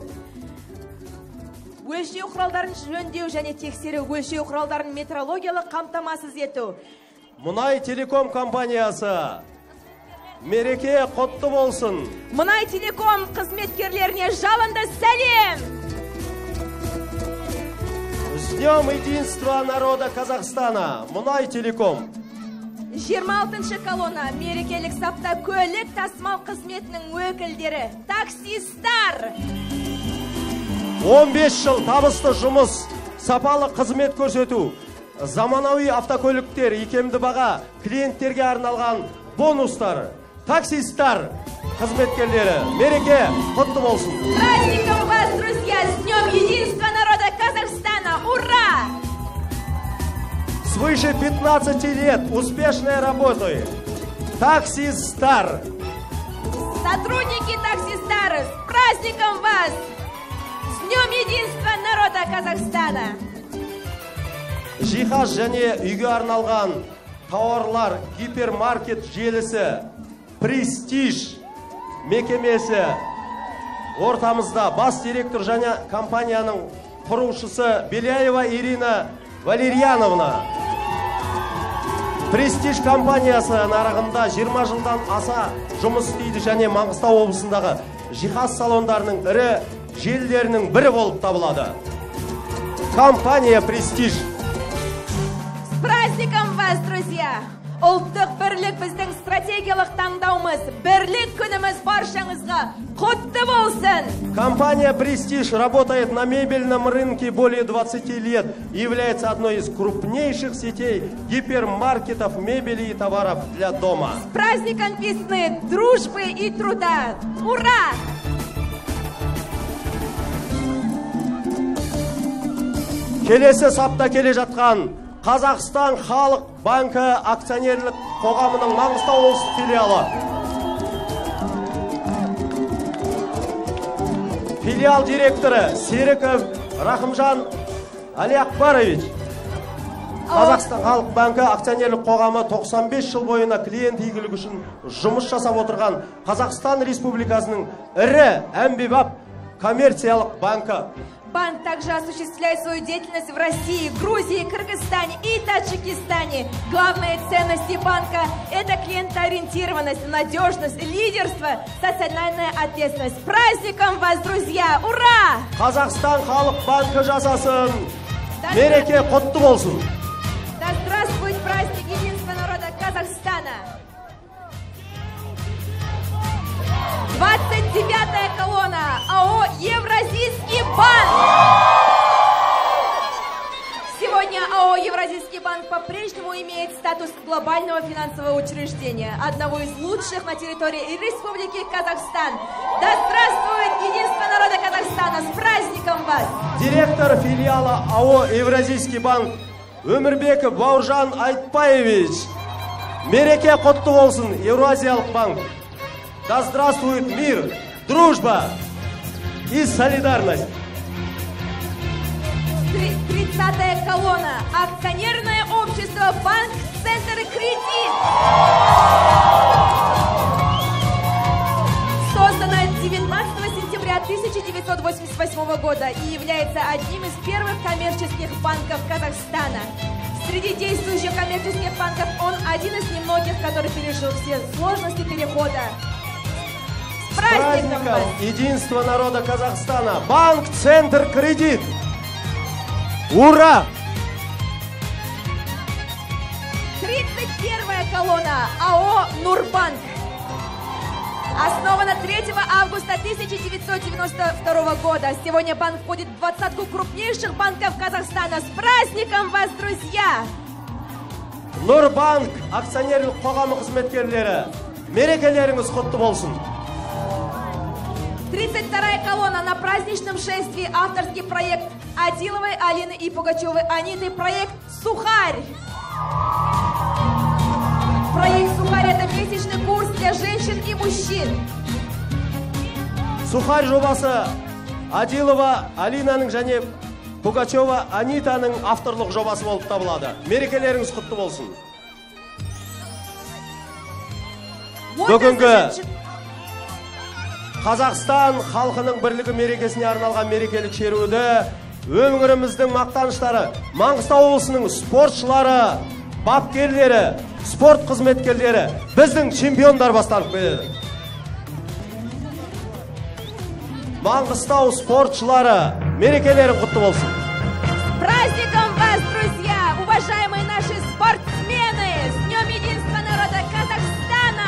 Өлшеу құралдарын жөндеу және тексеру, өлшеу құралдарын метрологиялық қамтамасыз ету. Мұнай Телеком компаниясы мереке құтты болсын. Мұнай Телеком қызметкерлеріне жалынды сәлем! С Днем единства народа Казахстана! Мұнай Телеком! 26-ші колонна мерекелік сапта көлік тасымал қызметінің өкілдері, таксистар! 15 жыл табысты жұмыс, сапалы қызмет көрсету, заманауи автокөліктер, икемді баға, клиенттерге арналған бонустар, таксистар, қызметкерлері, мереке құтты болсын. Праздником вас, друзья, с Днем единства народа Казахстана! Ура! Свыше 15 лет успешной работы. Таксистар. Сотрудники таксистары, с праздником вас! С Днем единства народа Казахстана! Жиһаз және үйге арналған тауарлар гипермаркет желісі Престиж мекемесі ортамызда бас директор және компанияның құрушысы Беляева Ирина Валерьяновна. Престиж компаниясы нарығында 20 жылдан аса жұмыс істейді және Маңғыстау облысындағы жиһаз салондарының ірі желілерінің бірі болып табылады. Компания Престиж. С праздником вас, друзья! Ұлттық бірлік біздің стратегиялық таңдауымыз, бірлік күніміз баршаңызға құтты болсын! Компания Prestige работает на мебельном рынке более 20 лет и является одной из крупнейших сетей гипермаркетов мебели и товаров для дома. С праздником весны, дружбы и труда! Ура! келесі сапта келе жатқан Қазақстан Халық банкі акционерлік қоғамының Маңғыстау облыстық филиалы. Филиал директоры Серіков Рахымжан Алиакбарович. Қазақстан Халық банкі акционерлік қоғамы 95 жыл бойына клиент игілігі үшін жұмыс жасап отырған Қазақстан Республикасының ірі әмбебап коммерциялық банкі. Банк также осуществляет свою деятельность в России, Грузии, Кыргызстане и Таджикистане. Главные ценности банка – это клиентоориентированность, надежность, лидерство, социальная ответственность. С праздником вас, друзья! Ура! Қазақстан Халық банкі жасасын, мереке құтты болсын. Да здравствует праздник единства народа Казахстана! 29-я колонна АО «Евразийский банк». Сегодня АО «Евразийский банк» по-прежнему имеет статус глобального финансового учреждения, одного из лучших на территории Республики Казахстан. Да здравствует единство народа Казахстана! С праздником вас! Директор филиала АО «Евразийский банк» Өмірбеков Бауыржан Айтбаевич. Мереке құтты болсын, Евразиялық банк. Да здравствует мир, дружба и солидарность. 30-я колонна. Акционерное общество «Банк Центр Кредит». Создано 19 сентября 1988 года и является одним из первых коммерческих банков Казахстана. Среди действующих коммерческих банков он один из немногих, который пережил все сложности перехода. С праздником вас! Единство народа Казахстана. Банк Центр Кредит. Ура! 31-я колонна АО «Нурбанк». Основана 3 августа 1992 года. Сегодня банк входит в 20-ку крупнейших банков Казахстана. С праздником вас, друзья! Нурбанк акционерлік қоғамы қызметкерлері, мерекелеріңіз құтты болсын. 32-я колонна на праздничном шествии. Авторский проект Адиловой Алины и Пугачевой Аниты. Проект «Сухарь». Проект «Сухарь» — это месячный курс для женщин и мужчин. Сухарь жобасы Адилова Алинаның және Пугачева Анитаның авторлық жобасы болып табылады. Мерекелеріңіз құтты болсын. Бүгінгі Қазақстан халқының бірлігі мерекесіне арналған мерекелік шеруді өңіріміздің мақтаныштары, Маңғыстау облысының спортшылары, бапкерлері, спорт қызметкерлері, біздің чемпиондар бастанып келеді. Маңғыстау спортшылары, мерекелері құтты болсын. С праздником вас, друзья, уважаемые наши спортсмены! С Днем единства народа Казахстана!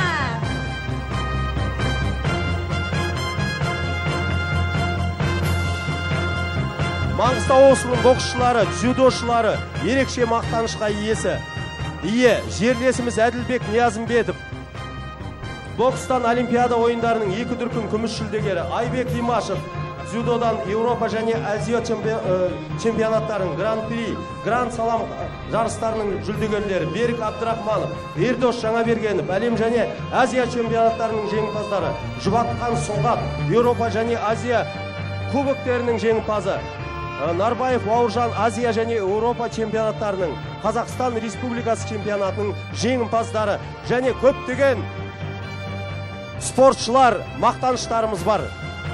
Маңғыстау облысының боксшылары, дзюдошылары ерекше мақтанышқа ие жерлесіміз Әділбек Ниязымбетов. Бокстан Олимпиада ойындарының 2 дүркін күміс жүлдегері Айбек Имашев, дзюдодан Еуропа және Азия чемпионаттарының Гран-при, Гранд-салам жарыстарының жүлдегерлері Берік Абдрахманов, Ердос Жаңабергенов, әлем және Азия чемпионаттарының жеңімпаздары Жұбатқан Сұңғат, Еуропа және Азия кубоктерінің жеңімпазы Нарбаев Бауыржан Азия және Еуропа чемпионаттарының, Қазақстан Республикасы чемпионатының жеңімпаздары және көптеген спортшылар, мақтаныштарымыз бар.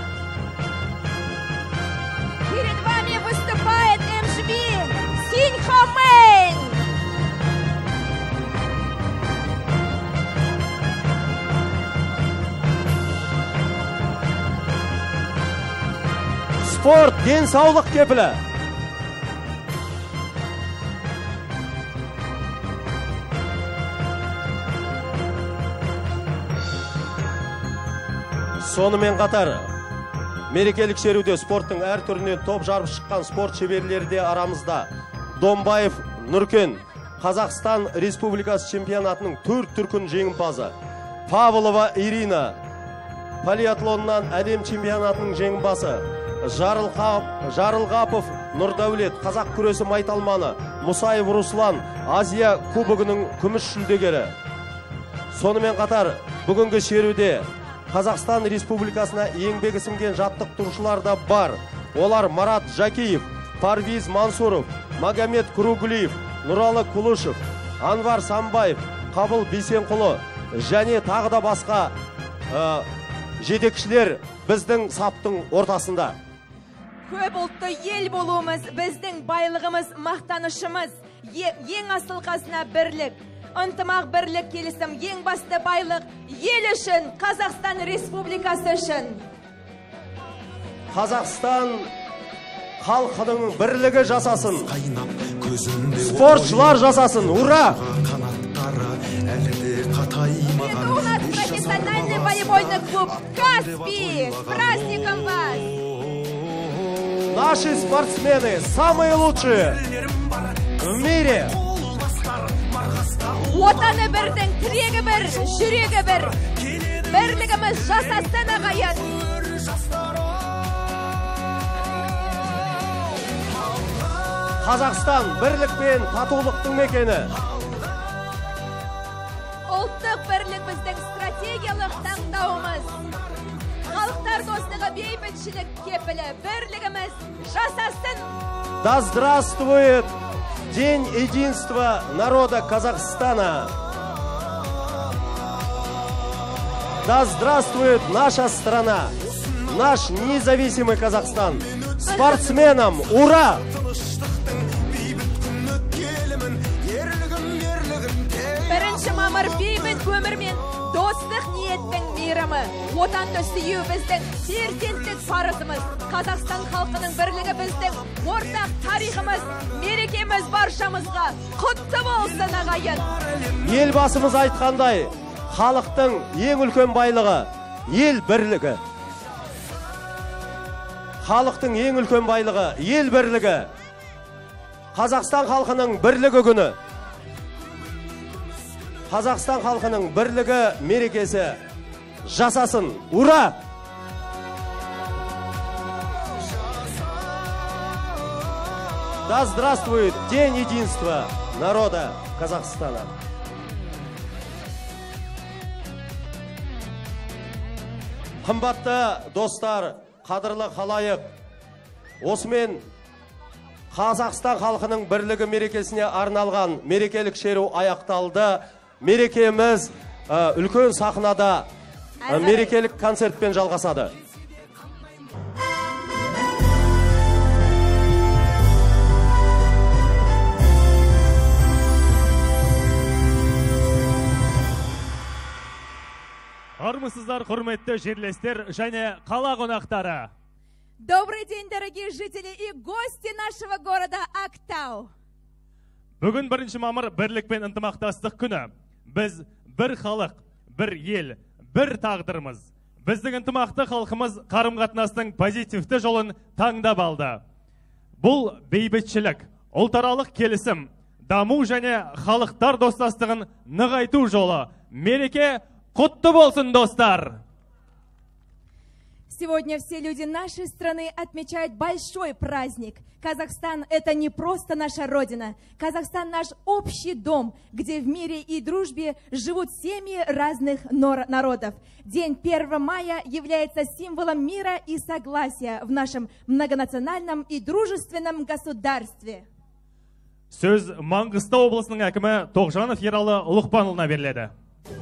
Перед вами выступает МЖБ Синьхамэн. Спорт, денсаулық кепілі. Сонымен қатар, мерекелік шеруде спорттың әр түрінен топ жарып шыққан спорт шеберлері де арамызда. Домбаев Нұркен, Қазақстан Республикасы чемпионатының 4 дүркін жеңімпазы. Павлова Ирина, полиатлоннан әлем чемпионатының жеңімпазы Жарылғапов Нұрдәулет, қазақ күресі майталманы, Мұсаев Руслан, Азия кубогының күміс жүлдегері. Сонымен қатар бүгінгі шеруде Қазақстан Республикасына еңбегі сіңген жаттықтырушылар да бар. Олар Марат Жакиев, Парвиз Мансуров, Магомед Круглиев, Нұралы Кулышев, Анвар Самбаев, Қабыл Бейсенқұлы және тағы да басқа жетекшілер біздің саптың ортасында. Көп ұлтты ел болуымыз, біздің байлығымыз, мақтанышымыз, ең асыл қазына бірлік. Ынтымақ, бірлік, келісім, ең басты байлық ел үшін, Қазақстан Республикасы үшін. Қазақстан халқының бірлігі жасасын. Спортшылар жасасын. Ура! У нас профессиональный волейбольный клуб «Каспий». С праздником вас! Наши спортсмены самые лучшие в мире. Отаны бірдің, тірегі бір, жүрегі бір. Бірлігіміз жасасын ағайын. Қазақстан бірлік пен татулықтың мекені. Ұлттық бірлік біздің стратегиялық таңдауымыз. Халықтар достығы, бейбітшілік кепілі, бірлігіміз жасасын. Да здравствует День единства народа Казахстана. Да здравствует наша страна, наш независимый Казахстан. Спортсменам ура! Бірінші мамыр бейбіт көмірмен достық ниеттің мейрамы. Отанды сүю біздің перзенттік парызымыз. Қазақстан халқының бірлігі біздің ортақ тарихымыз. Мерекеміз баршамызға құтты болсын ағайын. Елбасымыз айтқандай, халықтың ең үлкен байлығы ел бірлігі. Халықтың ең үлкен байлығы ел бірлігі. Қазақстан халқының бірлігі күні. Қазақстан халқының бірлігі мерекесі жасасын. Ура! Да здравствует День единства народа Казахстана. Қымбатты достар, қадірлі халайық, осымен Қазақстан халқының бірлігі мерекесіне арналған мерекелік шеру аяқталды. Мерекеміз үлкен сахнада мерекелік концертпен жалғасады. Армысыздар, құрметті жерлестер және қала қонақтары. Добрый день, дорогие жители и гости нашего города Актау. Бүгін 1 мамыр бірлік пен ынтымақтастық күні. Біз бір халық, бір ел, бір тағдырмыз. Біздің ынтымақты халқымыз қарым-қатынастың позитивті жолын таңдап алды. Бұл бейбітшілік, ұлтаралық келісім, даму және халықтар достастығын нығайту жолы. Мереке құтты болсын, достар! Сегодня все люди нашей страны отмечают большой праздник. Казахстан – это не просто наша родина. Казахстан – наш общий дом, где в мире и дружбе живут семьи разных народов. День 1 мая является символом мира и согласия в нашем многонациональном и дружественном государстве. Сөз Маңғыстау облысының әкімі Тоғжанов Ералы Ұлықпанұлына беріледі.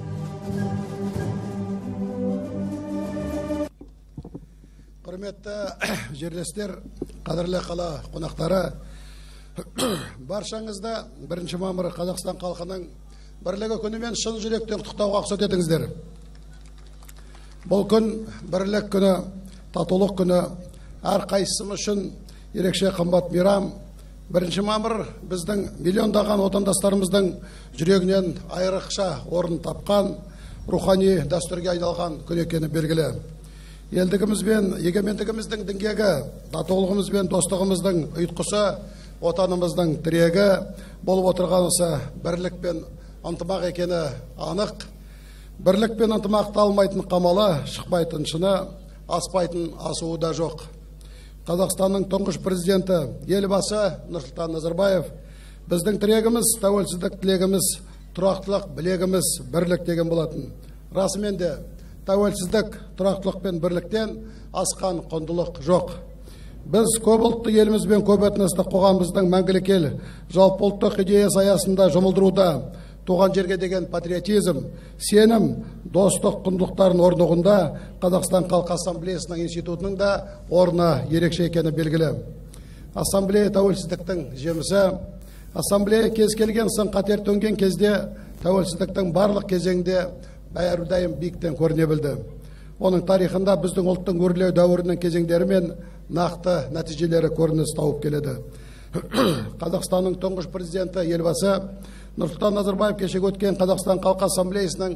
Құрметті жерлестер, қадірлі қала қонақтары, баршаңызды 1 мамыр Қазақстан халқының бірлігі күнімен шын жүректен құттықтауға рұқсат етіңіздер. Бұл күн бірлік күні, татулық күні, әрқайсымыз үшін ерекше қымбат мейрам. 1 мамыр біздің миллиондаған отандастарымыздың жүрегінен айрықша орын тапқан, рухани дәстүрге айналған күн екені белгілі. Елдігіміз бен егемендігіміздің діңгегі, татулығымыз бен достығымыздың ұйытқысы, отанымыздың тірегі болып отырған осы бірлік пен ынтымақ екені анық. Бірлік пен ынтымақты алмайтын қамалы, шықпайтын шыны, аспайтын асуы да жоқ. Қазақстанның тұңғыш президенті елбасы Нұрсұлтан Назарбаев біздің тірегіміз, тәуелсіздік тілегіміз, тұрақтылық білегіміз бірлік деген болатын. Расымен де тәуелсіздік, тұрақтылық пен бірліктен асқан құндылық жоқ. Біз көп ұлтты еліміз бен көп этносты қоғамымыздың мәңгілік ел жалпы ұлттық идеясы аясында жұмылдыруда туған жерге деген патриотизм, сенім, достық құндылықтарын орнығында Қазақстан Халқы Ассамблеясының институтының да орны ерекше екені белгілі. Ассамблея тәуелсіздіктің жемісі. Ассамблея кез келген сын қатер төнген кезде тәуелсіздіктің барлық кезеңде әрдайым биіктен көріне білді. Оның тарихында біздің ұлттың өрлеу дәуірінің кезеңдері мен нақты нәтижелері көрініс тауып келеді. Қазақстанның тұңғыш президенті елбасы Нұрсұлтан Назарбаев кешегі өткен Қазақстан Халқы Ассамблеясының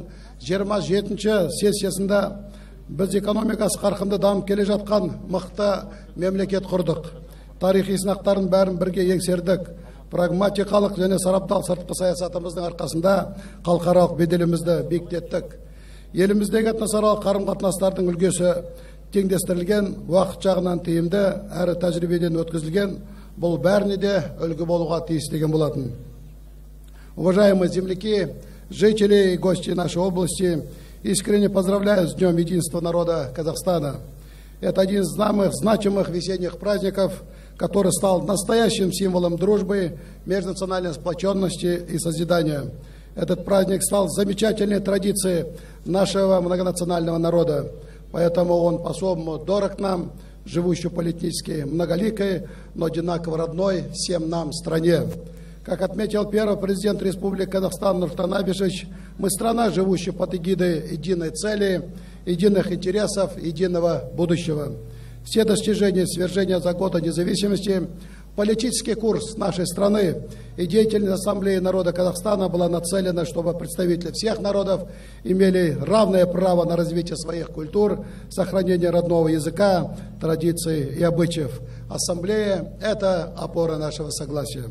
27-ші сессиясында біз экономикасы қарқынды дамып келе жатқан мықты мемлекет құрдық. Тарихи сынақтарын бәрін бірге еңсердік. Прагматикалық және сарабдал сыртқы саясатымыздың арқасында халықаралық беделімізді биіктеттік. Еліміздегі этносаралық қарым-қатынастардың үлгісі теңдестірілген, уақыт жағынан тиімді әрі тәжірибеден өткізілген, бұл бәріне де үлгі болуға тиіс деген болатын. Уважаемые земляки, жители и гости нашей области, искренне поздравляю с Днем Единства народа Казахстана. Это один из самых значимых весенних праздников, который стал настоящим символом дружбы, межнациональной сплоченности и созидания. Этот праздник стал замечательной традицией нашего многонационального народа, поэтому он по-особому дорог нам, живущей политически многоликой, но одинаково родной всем нам стране. Как отметил первый президент Республики Казахстан Нурсултан Абишевич, мы страна, живущая под эгидой единой цели, единых интересов, единого будущего. Все достижения свержения за годы независимости, политический курс нашей страны и деятельность Ассамблеи народа Казахстана была нацелена, чтобы представители всех народов имели равное право на развитие своих культур, сохранение родного языка, традиций и обычаев. Ассамблея – это опора нашего согласия.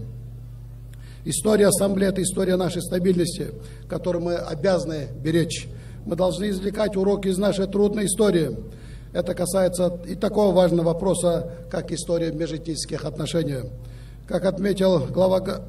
История Ассамблеи – это история нашей стабильности, которую мы обязаны беречь. Мы должны извлекать уроки из нашей трудной истории. Это касается и такого важного вопроса, как история межэтнических отношений. Как отметил глава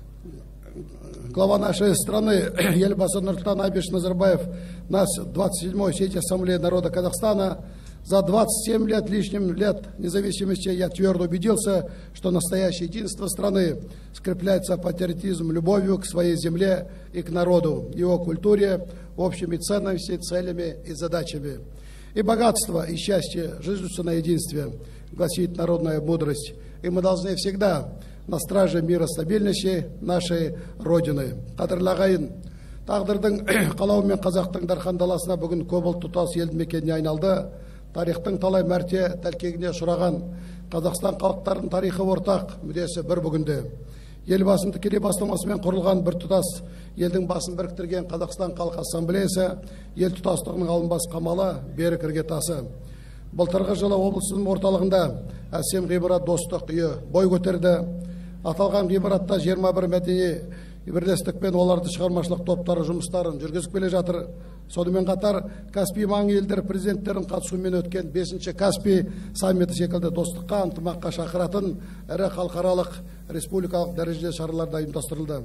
нашей страны елбасы Нурсултан Абишевич Назарбаев на 27-й сессии Ассамблеи народа Казахстана, за 27 лет лишним лет независимости я твердо убедился, что настоящее единство страны скрепляется патриотизмом, любовью к своей земле и к народу, его культуре, общими ценностями, целями и задачами. И богатство, и счастье жижутся на единстве, гласит народная мудрость. И мы должны всегда на страже мира стабильности нашей Родины. Қадірлі тағдырдың қалауымен қазақтың дархан даласына бүгін көп ұлт тұтас елді мекеніне айналды. Тарихтың талай мәрте тәлкегіне ұшыраған Қазақстан халықтарының тарихы ортақ, мүддесі бір бүгінде. Елбасының тікелей бастамасымен құрылған бір тұтас елдің басын біріктірген Қазақстан Халқы Ассамблеясы ел тұтастығының алынбас қамалы, берік іргетасы. Былтырғы жылы облысының орталығында әсем ғимарат достық үйі бой көтерді. Аталған ғимаратта 21 мәдени бірлестік пен оларды шығармашылық топтары жұмыстарын жүргізіп келе жатыр. Сонымен қатар Каспий маңы елдері президенттерінің қатысуымен өткен 5-ші Каспий саммиті секілді достыққа, ынтымаққа шақыратын ірі халықаралық республикалық дәрежеде шаралар ұйымдастырылды.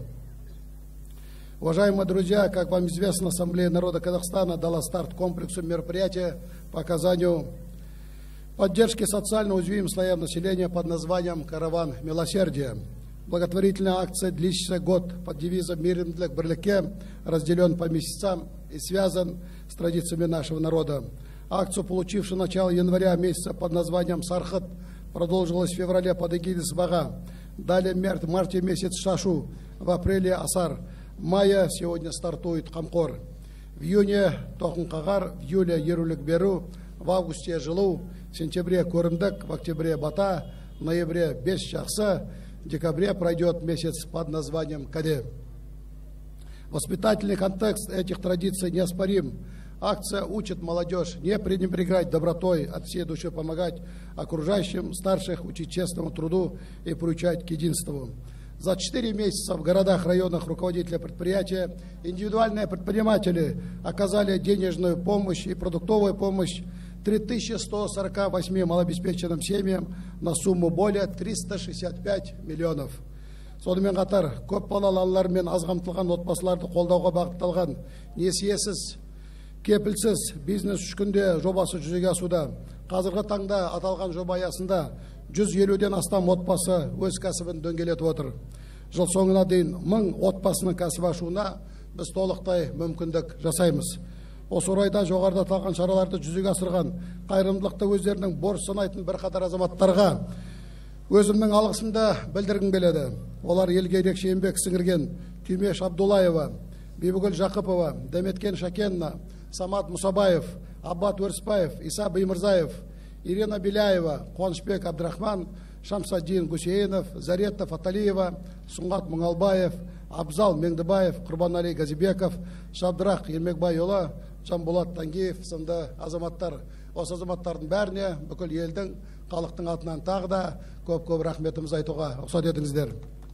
Уважаемые друзья, как вам известно, Ассамблея народа Казахстана дала старт комплексу мероприятий по оказанию поддержки социально уязвимым слоям населения под названием «Караван милосердия». Благотворительная акция, длящаяся год под девизом «Мир для бірлікке», разделен по месяцам и связан с традициями нашего народа. Акцию, получившую начало января месяца под названием «Сархат», продолжилась в феврале под эгидой Свага. Далее в марте месяц Шашу, в апреле Асар. В мае сегодня стартует Камкор. В июне Тохнкагар, в июле Ерулик Беру, в августе Жилу, в сентябре Курындык, в октябре Бата, в ноябре Бесчахса, в декабре пройдет месяц под названием Каде. Воспитательный контекст этих традиций неоспорим. Акция учит молодежь не пренебрегать добротой, от всей души помогать окружающим, старших учить честному труду и приучать к единству. За 4 месяца в городах, районах руководители предприятия, индивидуальные предприниматели оказали денежную помощь и продуктовую помощь 3148 малообеспеченным семьям на сумму более 365 миллионов. Сонымен қатар, көп балалы аналар мен аз қамтылған отбасыларды қолдауға бағытталған несиесіз, кепілсіз бизнес 3 күнде жобасы жүзеге асуда. Қазіргі таңда аталған жоба аясында 150-ден астам отбасы өз кәсібін дөңгелетіп отыр. Жыл соңына дейін 1000 отбасының кәсіп ашуына біз толықтай мүмкіндік жасаймыз. Осы орайда жоғарыда аталған шараларды жүзеге асырған қайырымдылықты өздерінің борыш санайтын бірқатар азаматтарға өзімнің алғысымды білдіргім келеді. Олар елге ерекше еңбек сіңірген Түймеш Абдулаева, Бибігүл Жақыпова, Дәметкен Шакенна, Самат Мұсабаев, Аббат Өріспаев, Иса Беймырзаев, Ирина Беляева, Қуанышбек Абдрахман, Шамсаддин Гусейнов, Зарета Фаталиева, Сұңғат Мұңалбаев, Абзал Меңдібаев, Құрбанали Газибеков, Шабдырақ Ермекбайұлы, Жанболат Тангиев сынды азаматтар. Осы азаматтардың бәріне бүкіл елдің, халықтың атынан тағы да көп-көп рахметіміз айтуға рұқсат етіңіздер.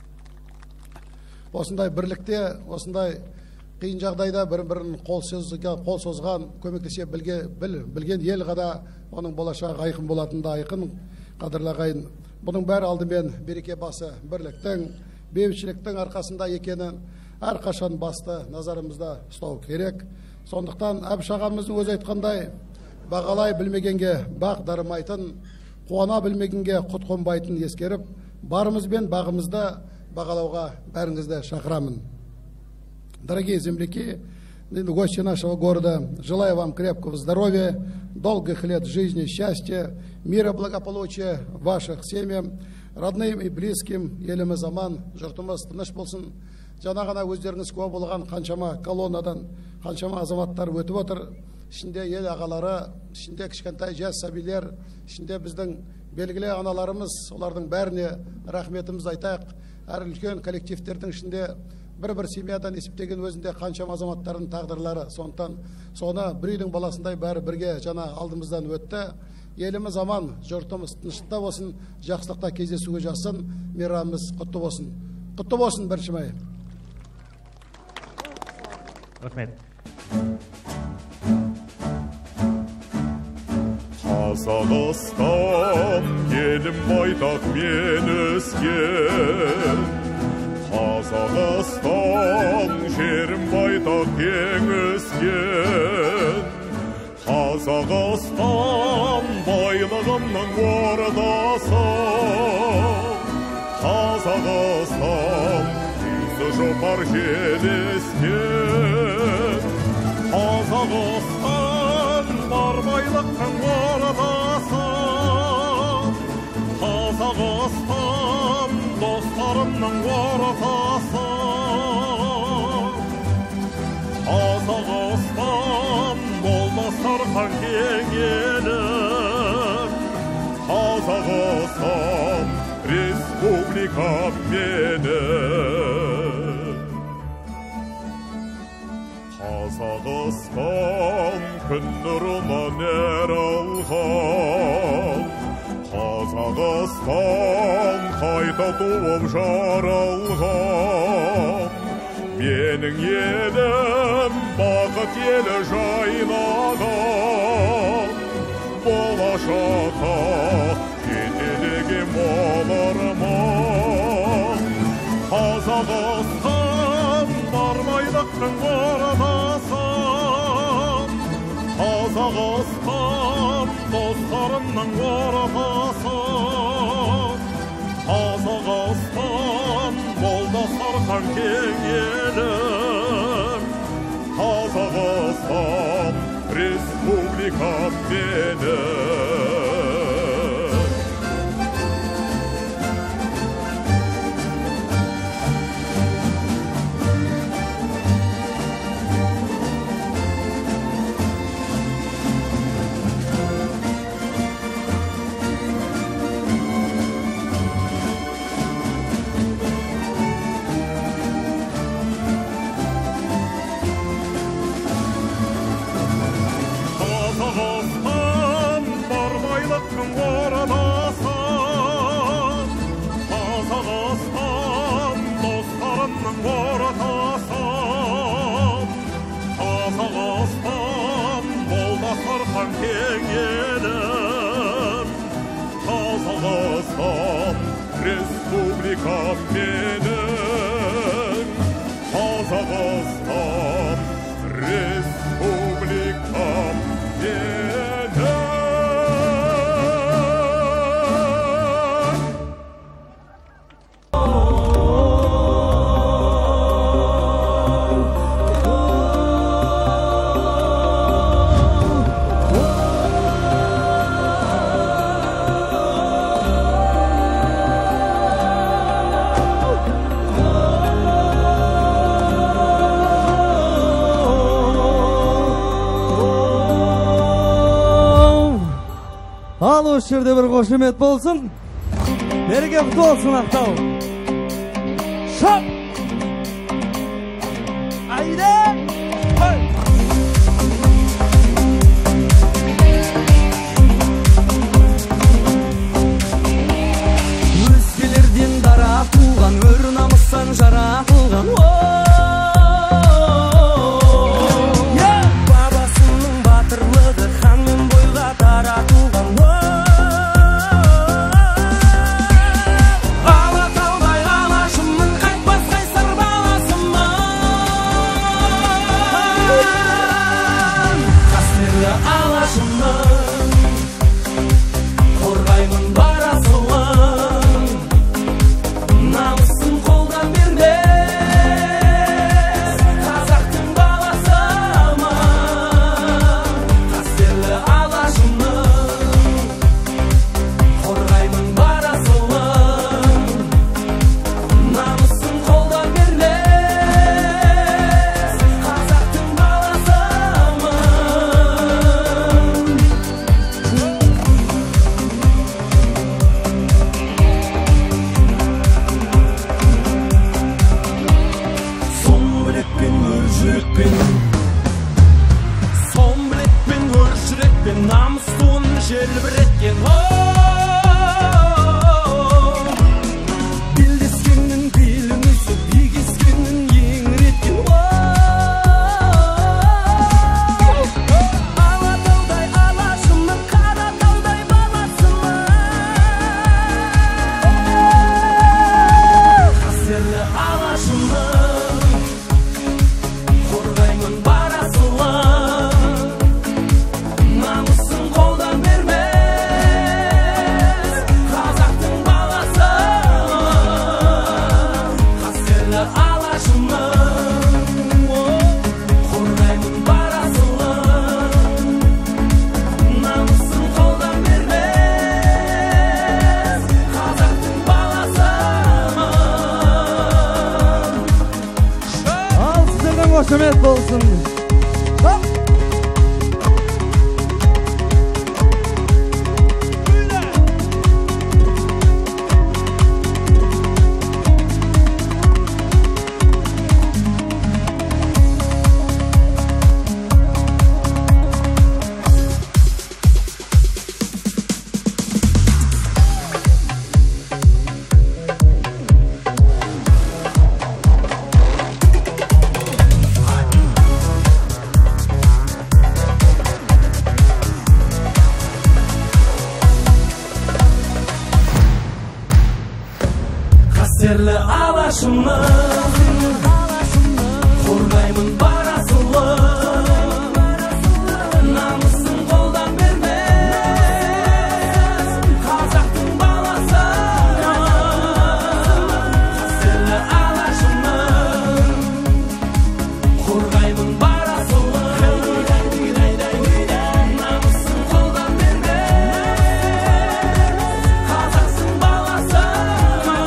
Осындай бірлікте, осындай қиын жағдайда бір-бірін қол созған, көмектесе білген ел ғана оның болашағы айқын болатында айқын. Қадірлі ағайын, бұның бәрі алдымен береке басы бірліктің, бейбітшіліктің арқасында екенін әрқашан басты назарымызда ұстау керек. Сондықтан Әбіш ағамыздың өзі айтқандай, бағалай білмегенге бақ дарымайтын, қуана білмегенге құт қонбайтын ескеріп, барымыз бен бағымызды бағалауға бәріңізді шақырамын. Дорогие земляки, гости нашего города, желаю вам крепкого здоровья, долгих лет жизни, счастья, мира, благополучия ваших семьям, родным и близким, еліміз аман, жұртымыз тыныш болсын. Жаңа ғана өздеріңіз куә болған қаншама колоннадан, қаншама азаматтар өтіп отыр. Ішінде ел ағалары, ішінде кішкентай жас сәбилер, ішінде біздің белгілі аналарымыз, олардың бәріне рахметіміз айтайық. Әр үлкен коллективтердің ішінде бір-бір семьядан есептеген өзінде қаншама азаматтардың тағдырлары. Сондықтан соны бір үйдің баласындай бәрі бірге жаңа алдымыздан өтті. Еліміз аман, жұртымыз тыныштықта болсын, жақсылықта кездесуге жазсын, мейрамымыз құтты болсын. Құтты болсын біршімай. Рахмет. Қазақстан елім байтақ мен өскен, Қазақстан жерім байтақ кең өскен, Қазақстан байлығымның ордасы, Қазақстан жүзі жопар жел ескен, Қазақстан бар байлықтың ордасы, Қазақстан достарымның ортасы, Қазақстан болмастархан кең елім, Қазақстан республика менің. Қазақстан күн нұрынан әр алған, Қазақстан қайта туып жаралған, менің елім бақыт елі жайлаған, болашаққа жетелеген болар ма? Қазақстан бар байлықтың ордасы, Қазақстан достарымның ортасы, Қазақстан молдастархан кең елім, Қазақстан республика менің. Қазақстан менің Қазақстан республикам менің. Ал осы жерде бір қошемет болсын. Мереке құтты болсын Ақтау. Шап! Айда! Өзгелерден дара туған, өр намыстан жаратылған. Бабасының батырлығы хан мен бойға таратылған. Алатаудай алашымның қайтпас қайсар баласымын. Қастерлі алашымның қорғаймын бар асылын. Намысын қолдан бермес қазақтың баласымын. Қастерлі алашымның қорғаймын бар асылын. Намысын қолдан бермес қазақтың баласымын. Сон білекпен өр жүрекпен, сон білекпен өр жүрекпен, намыс туын желбіреткен. Белдескеннің белін үзіп, егескеннің еңіреткен. Алатаудай алашымның қаратаудай баласымын. Қастерлі алашымның қорғаймын бар асылын. Намысын қолдан бермес қазақтың баласымын. Қастерлі алашымның қорғаймын бар асылын. Намысын қолдан бермес қазақтың баласымын. Ал сіздердің қошемет болсын. Қастерлі алашымның қорғаймын бар асылын. Намысын қолдан бермес қазақтың баласымын. Қастерлі алашымның қорғаймын бар асылын. Намысын қолдан бермес қазақтың баласымын.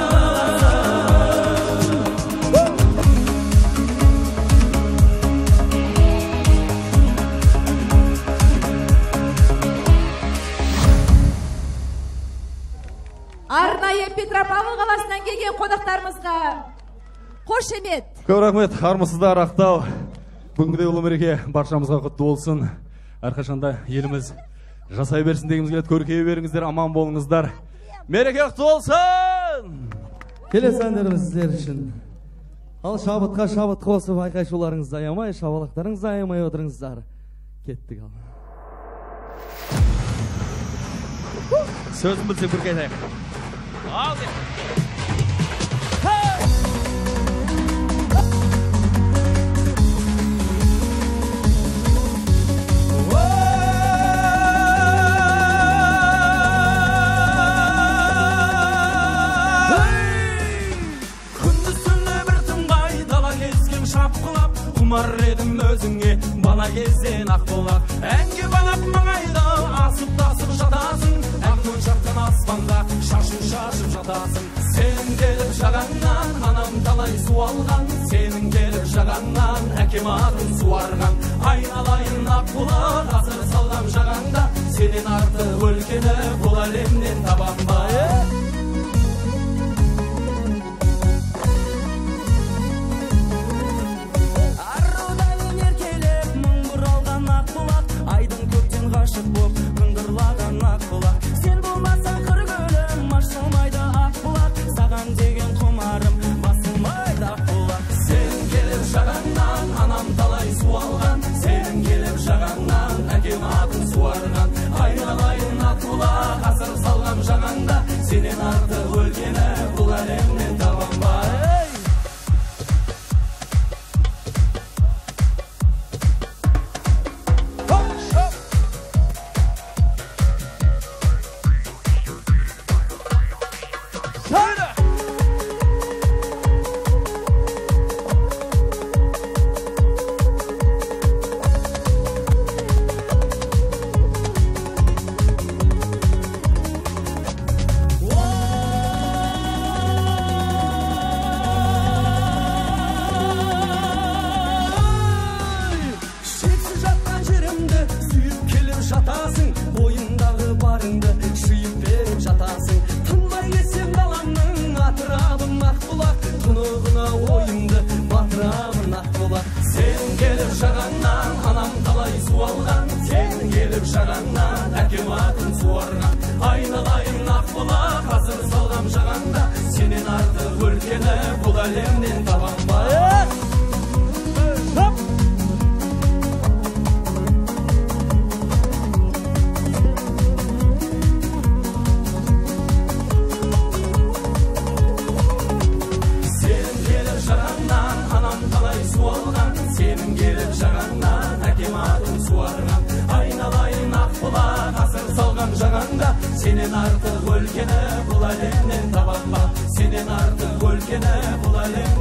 Арнайы Петропавл қаласынан келген қонақтарымызға қошемет. Көп рахмет, армысыздар Ақтау. Бүгінгі ұлы мереке баршамызға құтты болсын. Әрқашанда еліміз жасай берсін дегіміз келеді. Көркейе беріңіздер, аман болыңыздар. Мереке құтты болсын! Келесі әндеріміз сіздер үшін. Ал шабытқа шабыт қосып, айқай-шуларыңызды аямай, шабалақтарыңызды аямай отырыңыздар. Кеттік ал. Сөзін білсек бірге айтайық. Ал көзіңе бана кезден ақ болақ. Әнге балап маңайда асып-тасып жатасың, ақ моншақтан аспанға шашып жатасың. Сенің келіп жағаңнан анам талай су алған, сенің келіп жағаңнан әкем атын суарған. Айналайын ақ бұлақ асыр салған жағаңда, сенен артық өлкені бұл әлемнен табам ба? Арудайын еркелеп мың бұралған ақ бұлақ, айдың көктен ғашық боп күндірлаған ақ бұлақ. Сен болмасаң қыр көлім ашылмайды ақ бұлақ, саған деген құмарым басылмайды ақ бұлақ. Сен келіп жағаңнан анам талай су алған, сенің келіп жағаңнан әкем атын суарған. Айналайын ақ бұлақ асыр салған жағаңда, сенен артық өлкені бұл әлемнен табам ба? Жатасың, бойындағы барыңды шүйіп беріп жатасың. Тынбай кетсем даламның атырабын ақ бұлақ, тұнығына ойымды батырабын ақ бұлақ. Сен келіп жағаңнан анам талай су алған, сен келіп жағаңнан әкем атын суарған. Айналайын ақ бұлақ асыр салған жағаңда, сенен артық өлкені бұл әлемнен табам ба? Сенің келіп жағаңнан әкем атын суарған. Айналайын ақ бұлақ асыр салған жағаңда, сенен артық өлкені бұл әлемнен табам ба? Сенен артық өлкені бұл әлемнен